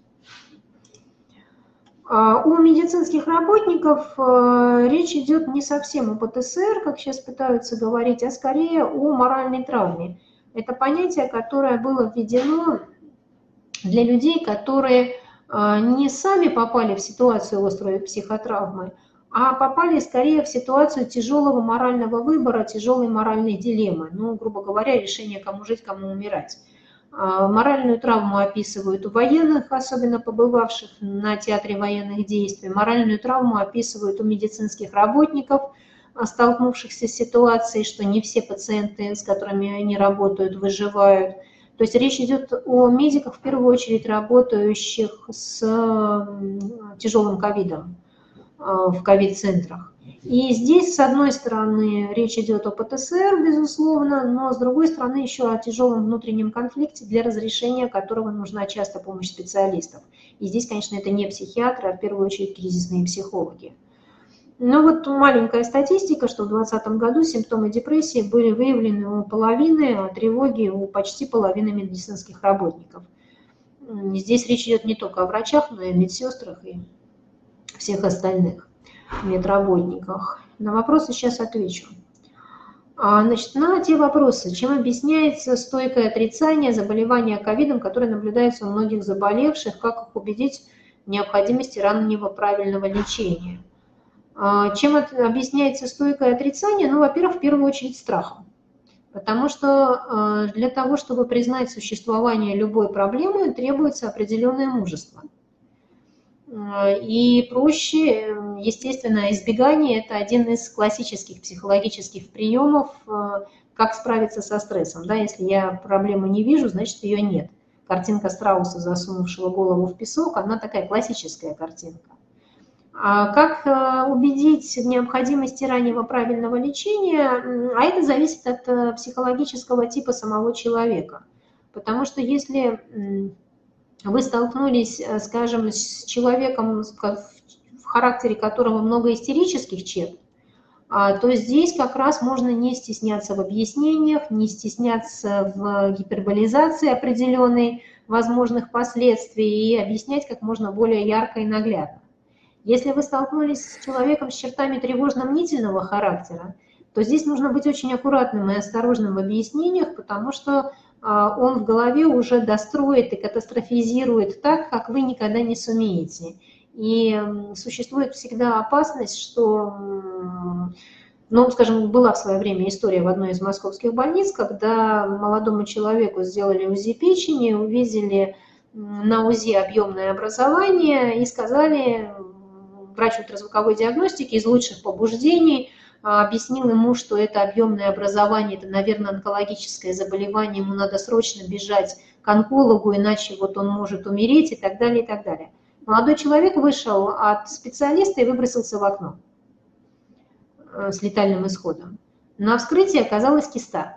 У медицинских работников речь идет не совсем о ПТСР, как сейчас пытаются говорить, а скорее о моральной травме. Это понятие, которое было введено для людей, которые не сами попали в ситуацию острой психотравмы, а попали скорее в ситуацию тяжелого морального выбора, тяжелой моральной дилеммы. Ну, грубо говоря, решение, кому жить, кому умирать. Моральную травму описывают у военных, особенно побывавших на театре военных действий. Моральную травму описывают у медицинских работников, столкнувшихся с ситуацией, что не все пациенты, с которыми они работают, выживают. То есть речь идет о медиках, в первую очередь работающих с тяжелым ковидом в ковид-центрах. И здесь, с одной стороны, речь идет о ПТСР, безусловно, но с другой стороны еще о тяжелом внутреннем конфликте, для разрешения которого нужна часто помощь специалистов. И здесь, конечно, это не психиатры, а в первую очередь кризисные психологи. Но вот маленькая статистика, что в две тысячи двадцатом году симптомы депрессии были выявлены у половины, а тревоги у почти половины медицинских работников. Здесь речь идет не только о врачах, но и о медсестрах и всех остальных медработниках. На вопросы сейчас отвечу. Значит, на те вопросы, чем объясняется стойкое отрицание заболевания ковидом, которое наблюдается у многих заболевших, как их убедить необходимости раннего правильного лечения. Чем объясняется стойкое отрицание? Ну, во-первых, в первую очередь страхом. Потому что для того, чтобы признать существование любой проблемы, требуется определенное мужество. И проще, естественно, избегание – это один из классических психологических приемов, как справиться со стрессом. Да, если я проблему не вижу, значит, ее нет. Картинка страуса, засунувшего голову в песок, она такая классическая картинка. А как убедить в необходимости раннего правильного лечения? А это зависит от психологического типа самого человека. Потому что если вы столкнулись, скажем, с человеком, в характере которого много истерических черт, то здесь как раз можно не стесняться в объяснениях, не стесняться в гиперболизации определенной возможных последствий и объяснять как можно более ярко и наглядно. Если вы столкнулись с человеком с чертами тревожно-мнительного характера, то здесь нужно быть очень аккуратным и осторожным в объяснениях, потому что он в голове уже достроит и катастрофизирует так, как вы никогда не сумеете. И существует всегда опасность, что, ну, скажем, была в свое время история в одной из московских больниц, когда молодому человеку сделали УЗИ печени, увидели на УЗИ объемное образование и сказали, врач ультразвуковой диагностики из лучших побуждений объяснил ему, что это объемное образование, это, наверное, онкологическое заболевание, ему надо срочно бежать к онкологу, иначе вот он может умереть и так далее, и так далее. Молодой человек вышел от специалиста и выбросился в окно с летальным исходом. На вскрытии оказалась киста.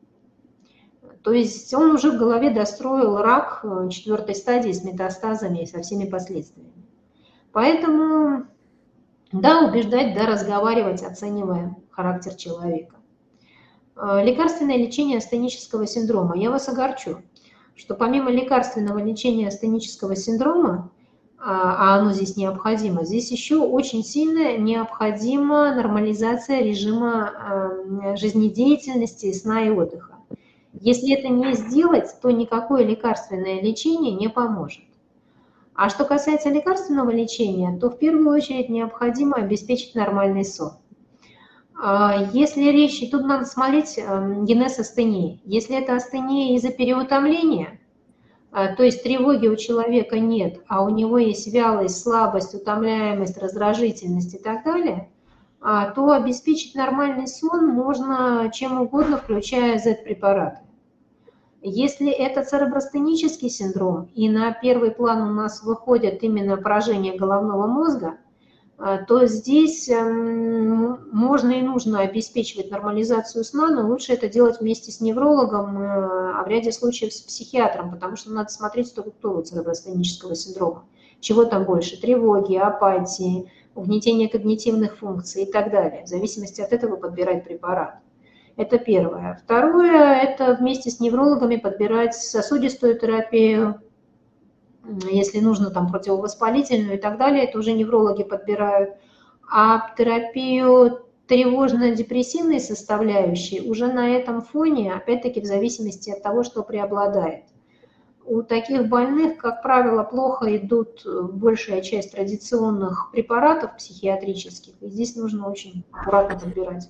То есть он уже в голове достроил рак четвертой стадии с метастазами и со всеми последствиями. Поэтому, да, убеждать, да, разговаривать, оценивая характер человека. Лекарственное лечение астенического синдрома. Я вас огорчу, что помимо лекарственного лечения астенического синдрома, а оно здесь необходимо, здесь еще очень сильно необходима нормализация режима жизнедеятельности, сна и отдыха. Если это не сделать, то никакое лекарственное лечение не поможет. А что касается лекарственного лечения, то в первую очередь необходимо обеспечить нормальный сон. Если речь, и тут надо смотреть генез астении, если это астения из-за переутомления, то есть тревоги у человека нет, а у него есть вялость, слабость, утомляемость, раздражительность и так далее, то обеспечить нормальный сон можно чем угодно, включая зет-препараты. Если это церебростенический синдром, и на первый план у нас выходит именно поражение головного мозга, то здесь можно и нужно обеспечивать нормализацию сна, но лучше это делать вместе с неврологом, а в ряде случаев с психиатром, потому что надо смотреть структуру церебростенического синдрома. Чего там больше? Тревоги, апатии, угнетение когнитивных функций и так далее. В зависимости от этого подбирать препарат. Это первое. Второе – это вместе с неврологами подбирать сосудистую терапию, если нужно там противовоспалительную и так далее, это уже неврологи подбирают. А терапию тревожно-депрессивной составляющей уже на этом фоне, опять-таки в зависимости от того, что преобладает. У таких больных, как правило, плохо идут большая часть традиционных препаратов психиатрических, и здесь нужно очень аккуратно подбирать.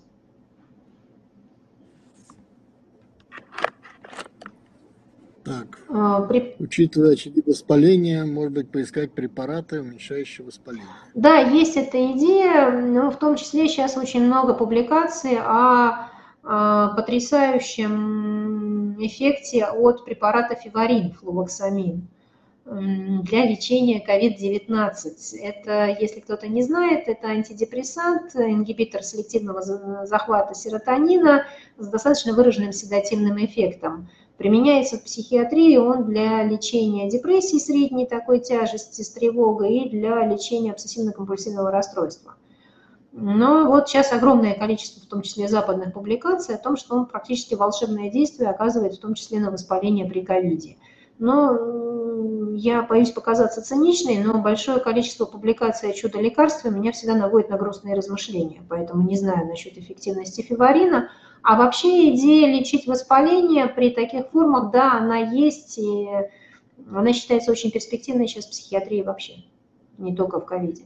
Так, При... учитывая очевидное воспаление, может быть, поискать препараты, уменьшающие воспаление. Да, есть эта идея, но в том числе сейчас очень много публикаций о, о потрясающем эффекте от препарата фиварин, флувоксамин, для лечения ковид девятнадцать. Это, если кто-то не знает, это антидепрессант, ингибитор селективного захвата серотонина с достаточно выраженным седативным эффектом. Применяется в психиатрии он для лечения депрессии средней такой тяжести с тревогой и для лечения обсессивно-компульсивного расстройства. Но вот сейчас огромное количество, в том числе западных публикаций, о том, что он практически волшебное действие оказывает, в том числе на воспаление при ковиде. Но я боюсь показаться циничной, но большое количество публикаций о чудо-лекарстве меня всегда наводит на грустные размышления, поэтому не знаю насчет эффективности фиварина. А вообще идея лечить воспаление при таких формах, да, она есть, и она считается очень перспективной сейчас в психиатрии вообще. не только в ковиде.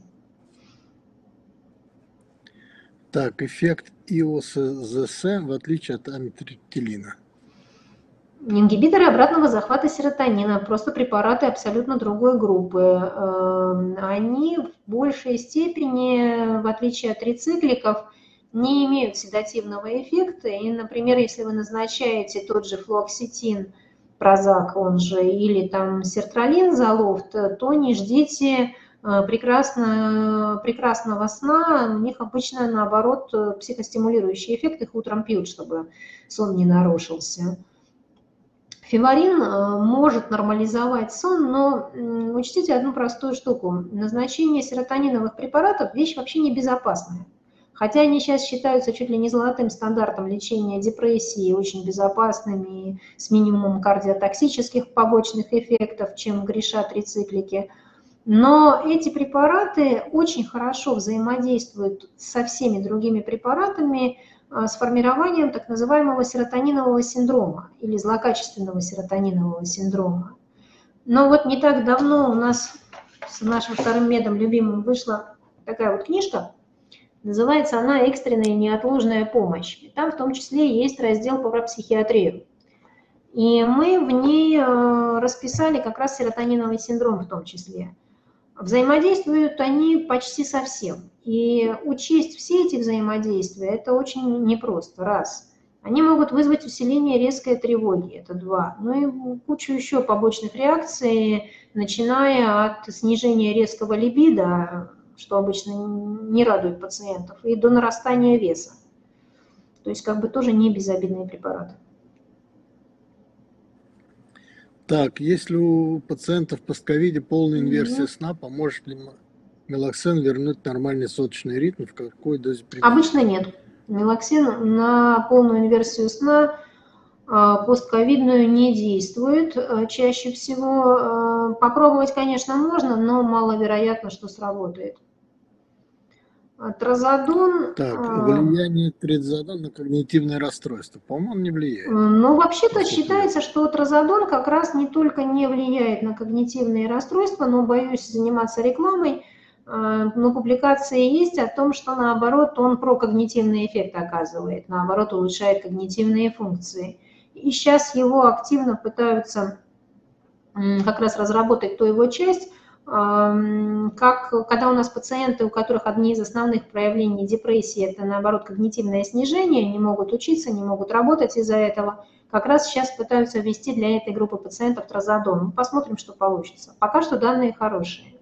Так, эффект ИОС-ЗС в отличие от амитриптилина. Ингибиторы обратного захвата серотонина, просто препараты абсолютно другой группы. Они в большей степени, в отличие от рецикликов, не имеют седативного эффекта. И, например, если вы назначаете тот же флуоксетин, Прозак, он же, или там сертралин, Золофт, то не ждите прекрасно, прекрасного сна. У них обычно, наоборот, психостимулирующий эффект, их утром пьют, чтобы сон не нарушился. Фиварин может нормализовать сон, но учтите одну простую штуку. Назначение серотониновых препаратов – вещь вообще небезопасная. Хотя они сейчас считаются чуть ли не золотым стандартом лечения депрессии, очень безопасными, с минимумом кардиотоксических побочных эффектов, чем грешат рециклики. Но эти препараты очень хорошо взаимодействуют со всеми другими препаратами с формированием так называемого серотонинового синдрома или злокачественного серотонинового синдрома. Но вот не так давно у нас с нашим вторым медом любимым вышла такая вот книжка. Называется она «Экстренная и неотложная помощь». И там в том числе есть раздел про психиатрию. И мы в ней расписали как раз серотониновый синдром в том числе. Взаимодействуют они почти со всем. И учесть все эти взаимодействия – это очень непросто. Раз. Они могут вызвать усиление резкой тревоги, это два. Ну и кучу еще побочных реакций, начиная от снижения резкого либидо, что обычно не радует пациентов, и до нарастания веса. То есть как бы тоже не безобидные препараты. Так, если у пациентов постковиде полная инверсия mm-hmm. сна, поможет ли мелоксен вернуть нормальный суточный ритм, в какой дозе применения? Обычно нет. Мелоксен на полную инверсию сна постковидную не действует. Чаще всего попробовать, конечно, можно, но маловероятно, что сработает. Тразодон... Так, влияние тразодона на когнитивное расстройство, по-моему, он не влияет. Ну, вообще-то считается, что тразодон как раз не только не влияет на когнитивные расстройства, но, боюсь заниматься рекламой, но публикации есть о том, что, наоборот, он прокогнитивный эффект оказывает, наоборот, улучшает когнитивные функции. И сейчас его активно пытаются как раз разработать ту его часть, как когда у нас пациенты, у которых одни из основных проявлений депрессии – это, наоборот, когнитивное снижение, не могут учиться, не могут работать из-за этого, как раз сейчас пытаются ввести для этой группы пациентов тразодон. Мы посмотрим, что получится. Пока что данные хорошие.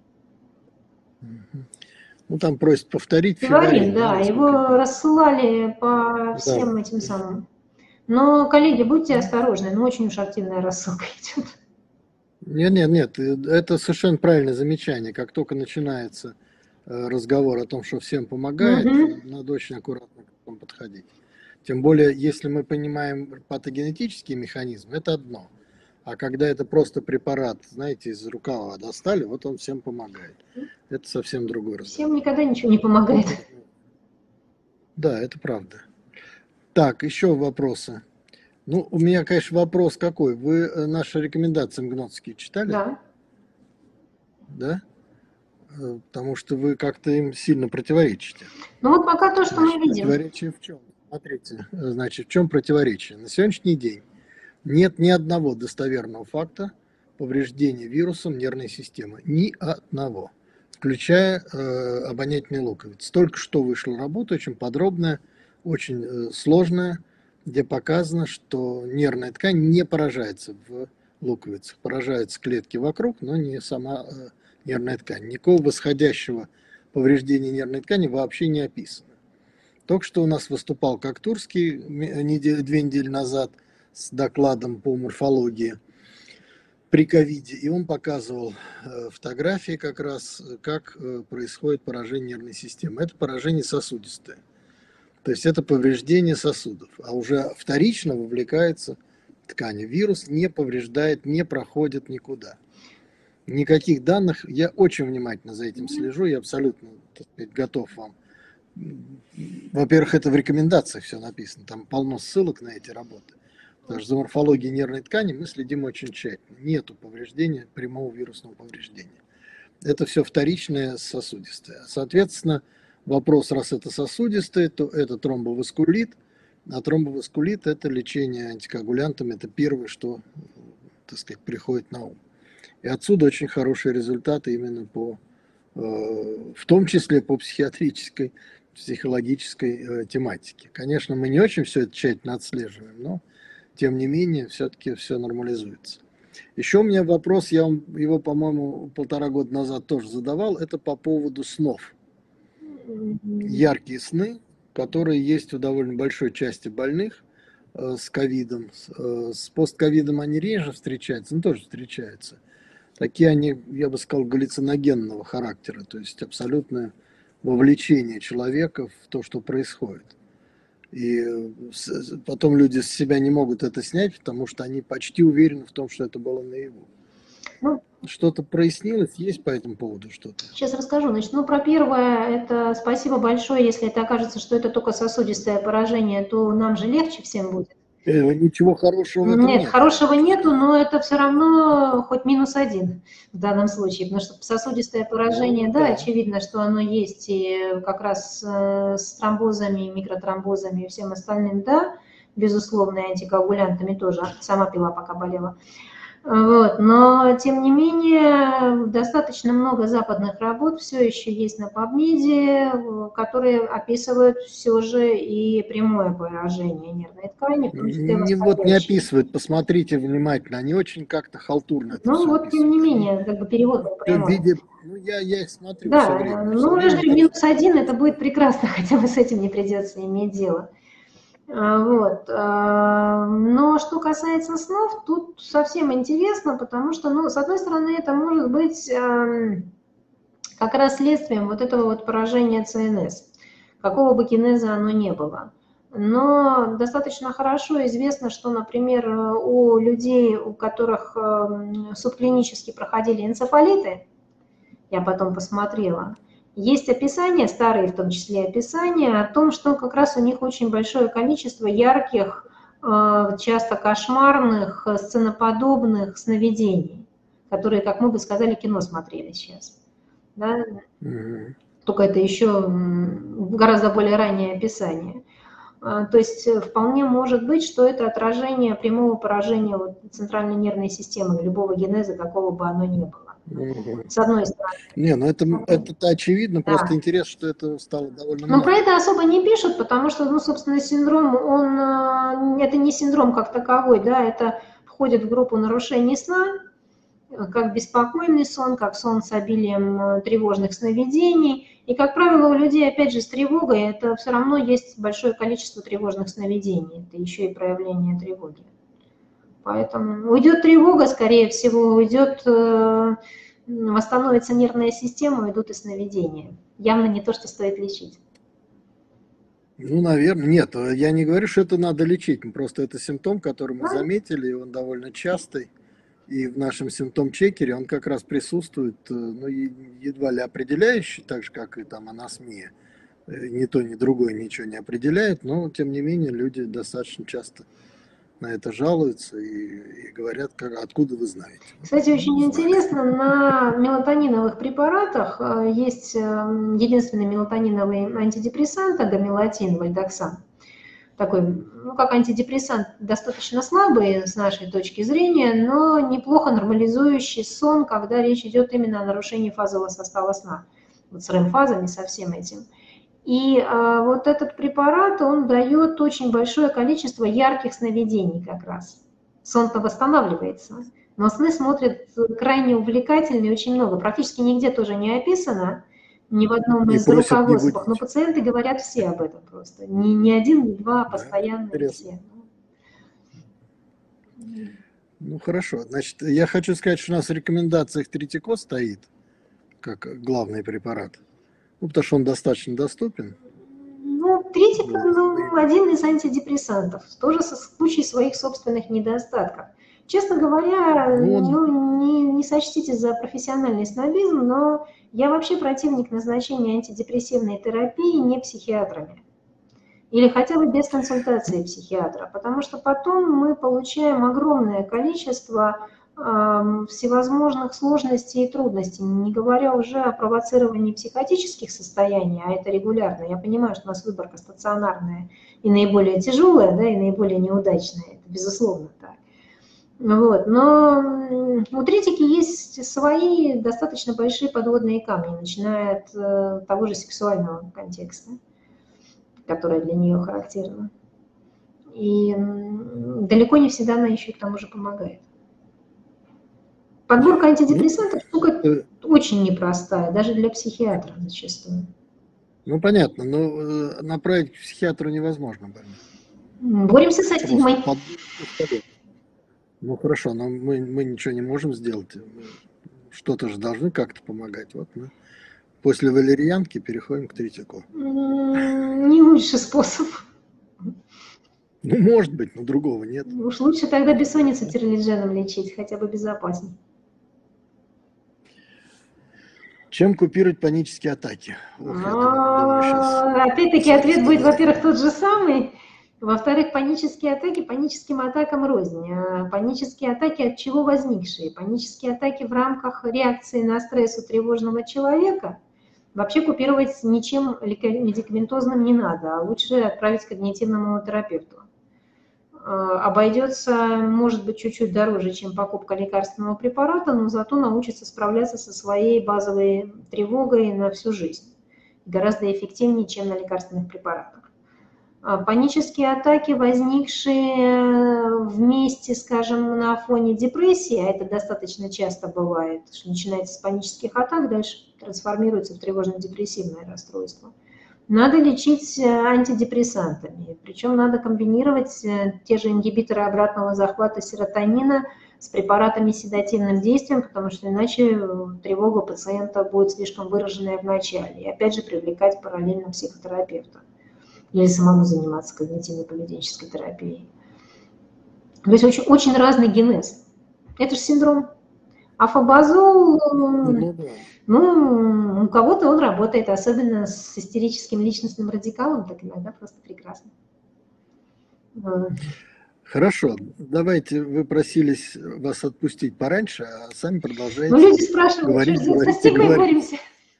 Ну, там просят повторить. Фиварин, да, его рассылали по всем да. этим самым. Но, коллеги, будьте осторожны, но очень уж активная рассылка идет. Нет, нет, нет, это совершенно правильное замечание. Как только начинается разговор о том, что всем помогает, угу. надо очень аккуратно к этому подходить. Тем более, если мы понимаем патогенетические механизмы, это одно. А когда это просто препарат, знаете, из рукава достали, вот он всем помогает. Это совсем другой разговор. Всем никогда ничего не помогает. Да, это правда. Так, еще вопросы. Ну, у меня, конечно, вопрос какой. Вы наши рекомендации мгнотские читали? Да. Да? Потому что вы как-то им сильно противоречите. Ну вот пока то, что значит, мы видим. Противоречие в чем? Смотрите, значит, в чем противоречие? На сегодняшний день нет ни одного достоверного факта повреждения вирусом нервной системы. Ни одного. Включая э, обонятельные луковицы. Только что вышла работа, очень подробная, очень э, сложная, где показано, что нервная ткань не поражается в луковицах. Поражаются клетки вокруг, но не сама э, нервная ткань. Никакого восходящего повреждения нервной ткани вообще не описано. Только что у нас выступал Коктурский неделю, две недели назад с докладом по морфологии при ковиде, и он показывал э, фотографии как раз, как э, происходит поражение нервной системы. Это поражение сосудистое. То есть это повреждение сосудов, а уже вторично вовлекается ткань. Вирус не повреждает, не проходит никуда. Никаких данных, я очень внимательно за этим слежу, я абсолютно, так сказать, готов вам. Во-первых, это в рекомендациях все написано, там полно ссылок на эти работы. Потому что за морфологией нервной ткани мы следим очень тщательно. Нету повреждения, прямого вирусного повреждения. Это все вторичное сосудистое. Соответственно, вопрос, раз это сосудистое, то это тромбоваскулит, а тромбоваскулит – это лечение антикоагулянтами, это первое, что, так сказать, приходит на ум. И отсюда очень хорошие результаты именно по, в том числе по психиатрической, психологической тематике. Конечно, мы не очень все это тщательно отслеживаем, но тем не менее все-таки все нормализуется. Еще у меня вопрос, я вам его, по-моему, полтора года назад тоже задавал, это по поводу снов. Яркие сны, которые есть у довольно большой части больных э, с ковидом. Э, с постковидом они реже встречаются, но тоже встречаются. Такие они, я бы сказал, галлюциногенного характера, то есть абсолютное вовлечение человека в то, что происходит. И потом люди с себя не могут это снять, потому что они почти уверены в том, что это было наяву. Ну, что-то прояснилось, есть по этому поводу что-то? Сейчас расскажу. Значит, ну, про первое, это спасибо большое. Если это окажется, что это только сосудистое поражение, то нам же легче всем будет. Ничего хорошего в этом нет. нет. Хорошего нету, но это все равно хоть минус один в данном случае, потому что сосудистое поражение, ну, да, да, очевидно, что оно есть и как раз с тромбозами, микротромбозами и всем остальным, да, безусловно, и антикоагулянтами тоже, сама пила, пока болела. Вот. Но, тем не менее, достаточно много западных работ все еще есть на PubMed, которые описывают все же и прямое поражение нервной ткани. Не, вот не описывают, посмотрите внимательно, они очень как-то халтурно это Ну все вот, описывают. Тем не менее, как бы перевод был прямой. Виде, ну, я, я их смотрю да, все время. ну, Все уже время минус один, это будет прекрасно, хотя бы с этим не придется иметь дело. Вот. Но что касается снов, тут совсем интересно, потому что, ну, с одной стороны, это может быть как раз следствием вот этого вот поражения ЦНС, какого бы кинеза оно ни было. Но достаточно хорошо известно, что, например, у людей, у которых субклинически проходили энцефалиты, я потом посмотрела, есть описания, старые в том числе описания, о том, что как раз у них очень большое количество ярких, часто кошмарных, сценоподобных сновидений, которые, как мы бы сказали, кино смотрели сейчас. Да? Mm-hmm. Только это еще гораздо более раннее описание. То есть вполне может быть, что это отражение прямого поражения вот центральной нервной системы, любого генеза, какого бы оно ни было. Угу. С одной стороны. Не, ну это, это очевидно, да. Просто интересно, что это стало довольно много. Но про это особо не пишут, потому что, ну, собственно, синдром, он, это не синдром как таковой, да, это входит в группу нарушений сна, как беспокойный сон, как сон с обилием тревожных сновидений. И, как правило, у людей, опять же, с тревогой, это все равно есть большое количество тревожных сновидений. Это еще и проявление тревоги. Поэтому уйдет тревога, скорее всего, уйдет, восстановится нервная система, уйдут и сновидения. Явно не то, что стоит лечить. Ну, наверное, нет, я не говорю, что это надо лечить. Просто это симптом, который мы заметили, и он довольно частый. И в нашем симптом-чекере он как раз присутствует, ну, едва ли определяющий, так же, как и там анасмия. Ни то, ни другое ничего не определяет, но, тем не менее, люди достаточно часто на это жалуются и, и говорят, как, откуда вы знаете. Кстати, очень интересно, на мелатониновых препаратах есть единственный мелатониновый антидепрессант, агамелатин, вальдоксан. Такой, ну, как антидепрессант, достаточно слабый с нашей точки зрения, но неплохо нормализующий сон, когда речь идет именно о нарушении фазового состава сна. Вот с рэм-фазами, со всем этим. И а, вот этот препарат, он дает очень большое количество ярких сновидений как раз. Сон-то восстанавливается, но сны смотрят крайне увлекательные, очень много. Практически нигде тоже не описано, ни в одном из руководств. Но пациенты говорят все об этом просто. Ни, ни один, ни два, а постоянно да, все. Ну хорошо. Значит, я хочу сказать, что у нас в рекомендациях третикот стоит как главный препарат. Ну, потому что он достаточно доступен. Ну, третик, ну, один из антидепрессантов, тоже со кучей своих собственных недостатков. Честно говоря, ну, он... ну, не, не сочтите за профессиональный снобизм, но я вообще противник назначения антидепрессивной терапии не психиатрами. Или хотя бы без консультации психиатра, потому что потом мы получаем огромное количество всевозможных сложностей и трудностей, не говоря уже о провоцировании психотических состояний, а это регулярно. Я понимаю, что у нас выборка стационарная и наиболее тяжелая, да, и наиболее неудачная, это безусловно так. Вот. Но у третики есть свои достаточно большие подводные камни, начиная от того же сексуального контекста, которое для нее характерно. И далеко не всегда она еще и к тому же помогает. Подборка антидепрессантов штука ну, очень непростая, даже для психиатра зачастую. Ну, понятно, но направить к психиатру невозможно. Боремся со стигмой. Ну, хорошо, но мы, мы ничего не можем сделать. Что-то же должны как-то помогать. Вот мы после валерьянки переходим к третику. Не лучший способ. Ну, может быть, но другого нет. Уж лучше тогда бессонницу тирлидженом лечить, хотя бы безопаснее. Чем купировать панические атаки? Опять-таки ответ будет, во-первых, тот же самый. Во-вторых, панические атаки паническим атакам рознь. Панические атаки от чего возникшие? Панические атаки в рамках реакции на стресс у тревожного человека вообще купировать ничем медикаментозным не надо, а лучше отправить к когнитивному терапевту. Обойдется, может быть, чуть-чуть дороже, чем покупка лекарственного препарата, но зато научится справляться со своей базовой тревогой на всю жизнь. Гораздо эффективнее, чем на лекарственных препаратах. Панические атаки, возникшие вместе, скажем, на фоне депрессии, а это достаточно часто бывает, что начинается с панических атак, дальше трансформируется в тревожно-депрессивное расстройство. Надо лечить антидепрессантами, причем надо комбинировать те же ингибиторы обратного захвата серотонина с препаратами с седативным действием, потому что иначе тревога пациента будет слишком выраженная в начале. И опять же привлекать параллельно психотерапевта или самому заниматься когнитивно-поведенческой терапией. То есть очень, очень разный генез. Это же синдром. Афобазол, ну, ну, у кого-то он работает, особенно с истерическим личностным радикалом, так иногда просто прекрасно. Хорошо, давайте, вы просились вас отпустить пораньше, а сами продолжаете. Ну, люди спрашивают, говорить, что со стигмой боремся.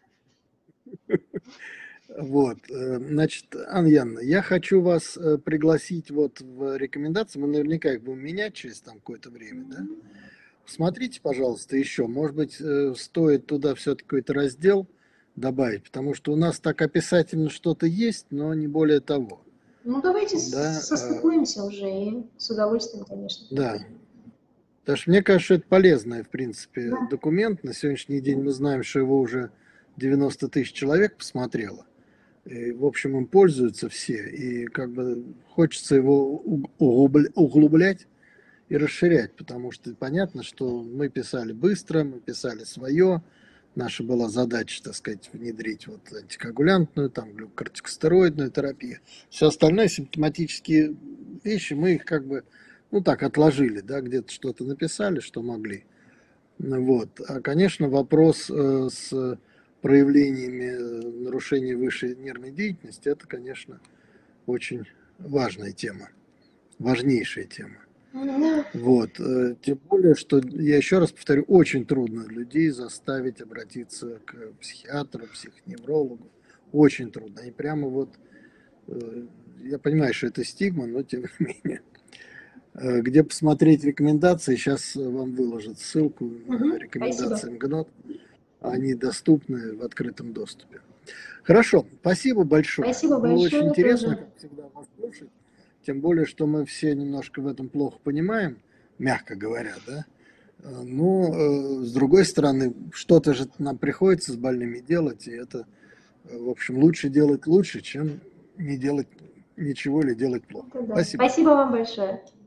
Вот, значит, Анна Яновна, я хочу вас пригласить вот в рекомендации, мы наверняка их будем менять через там какое-то время, да? Смотрите, пожалуйста, еще, может быть, стоит туда все-таки какой-то раздел добавить, потому что у нас так описательно что-то есть, но не более того. Ну, давайте да? состыкуемся уже, и с удовольствием, конечно. Да, потому что мне кажется, это полезный, в принципе, да. документ. На сегодняшний день мы знаем, что его уже девяносто тысяч человек посмотрело. И, в общем, им пользуются все, и как бы хочется его углублять и расширять, потому что понятно, что мы писали быстро, мы писали свое, наша была задача, так сказать, внедрить вот антикоагулянтную, там, глюкокортикостероидную терапию. Все остальное, симптоматические вещи, мы их как бы, ну так, отложили, да, где-то что-то написали, что могли. Вот. А, конечно, вопрос э, с проявлениями нарушения высшей нервной деятельности, это, конечно, очень важная тема, важнейшая тема. Вот. Тем более, что, я еще раз повторю, очень трудно людей заставить обратиться к психиатру, психоневрологу. Очень трудно. Они прямо вот, я понимаю, что это стигма, но тем не менее. Где посмотреть рекомендации, сейчас вам выложат ссылку угу, на рекомендации МГНОТ. Они доступны в открытом доступе. Хорошо, спасибо большое. Спасибо Было большое. очень интересно, тоже. как всегда, вас слушать. Тем более, что мы все немножко в этом плохо понимаем, мягко говоря, да. Но, с другой стороны, что-то же нам приходится с больными делать, и это, в общем, лучше делать лучше, чем не делать ничего или делать плохо. Да. Спасибо. Спасибо вам большое.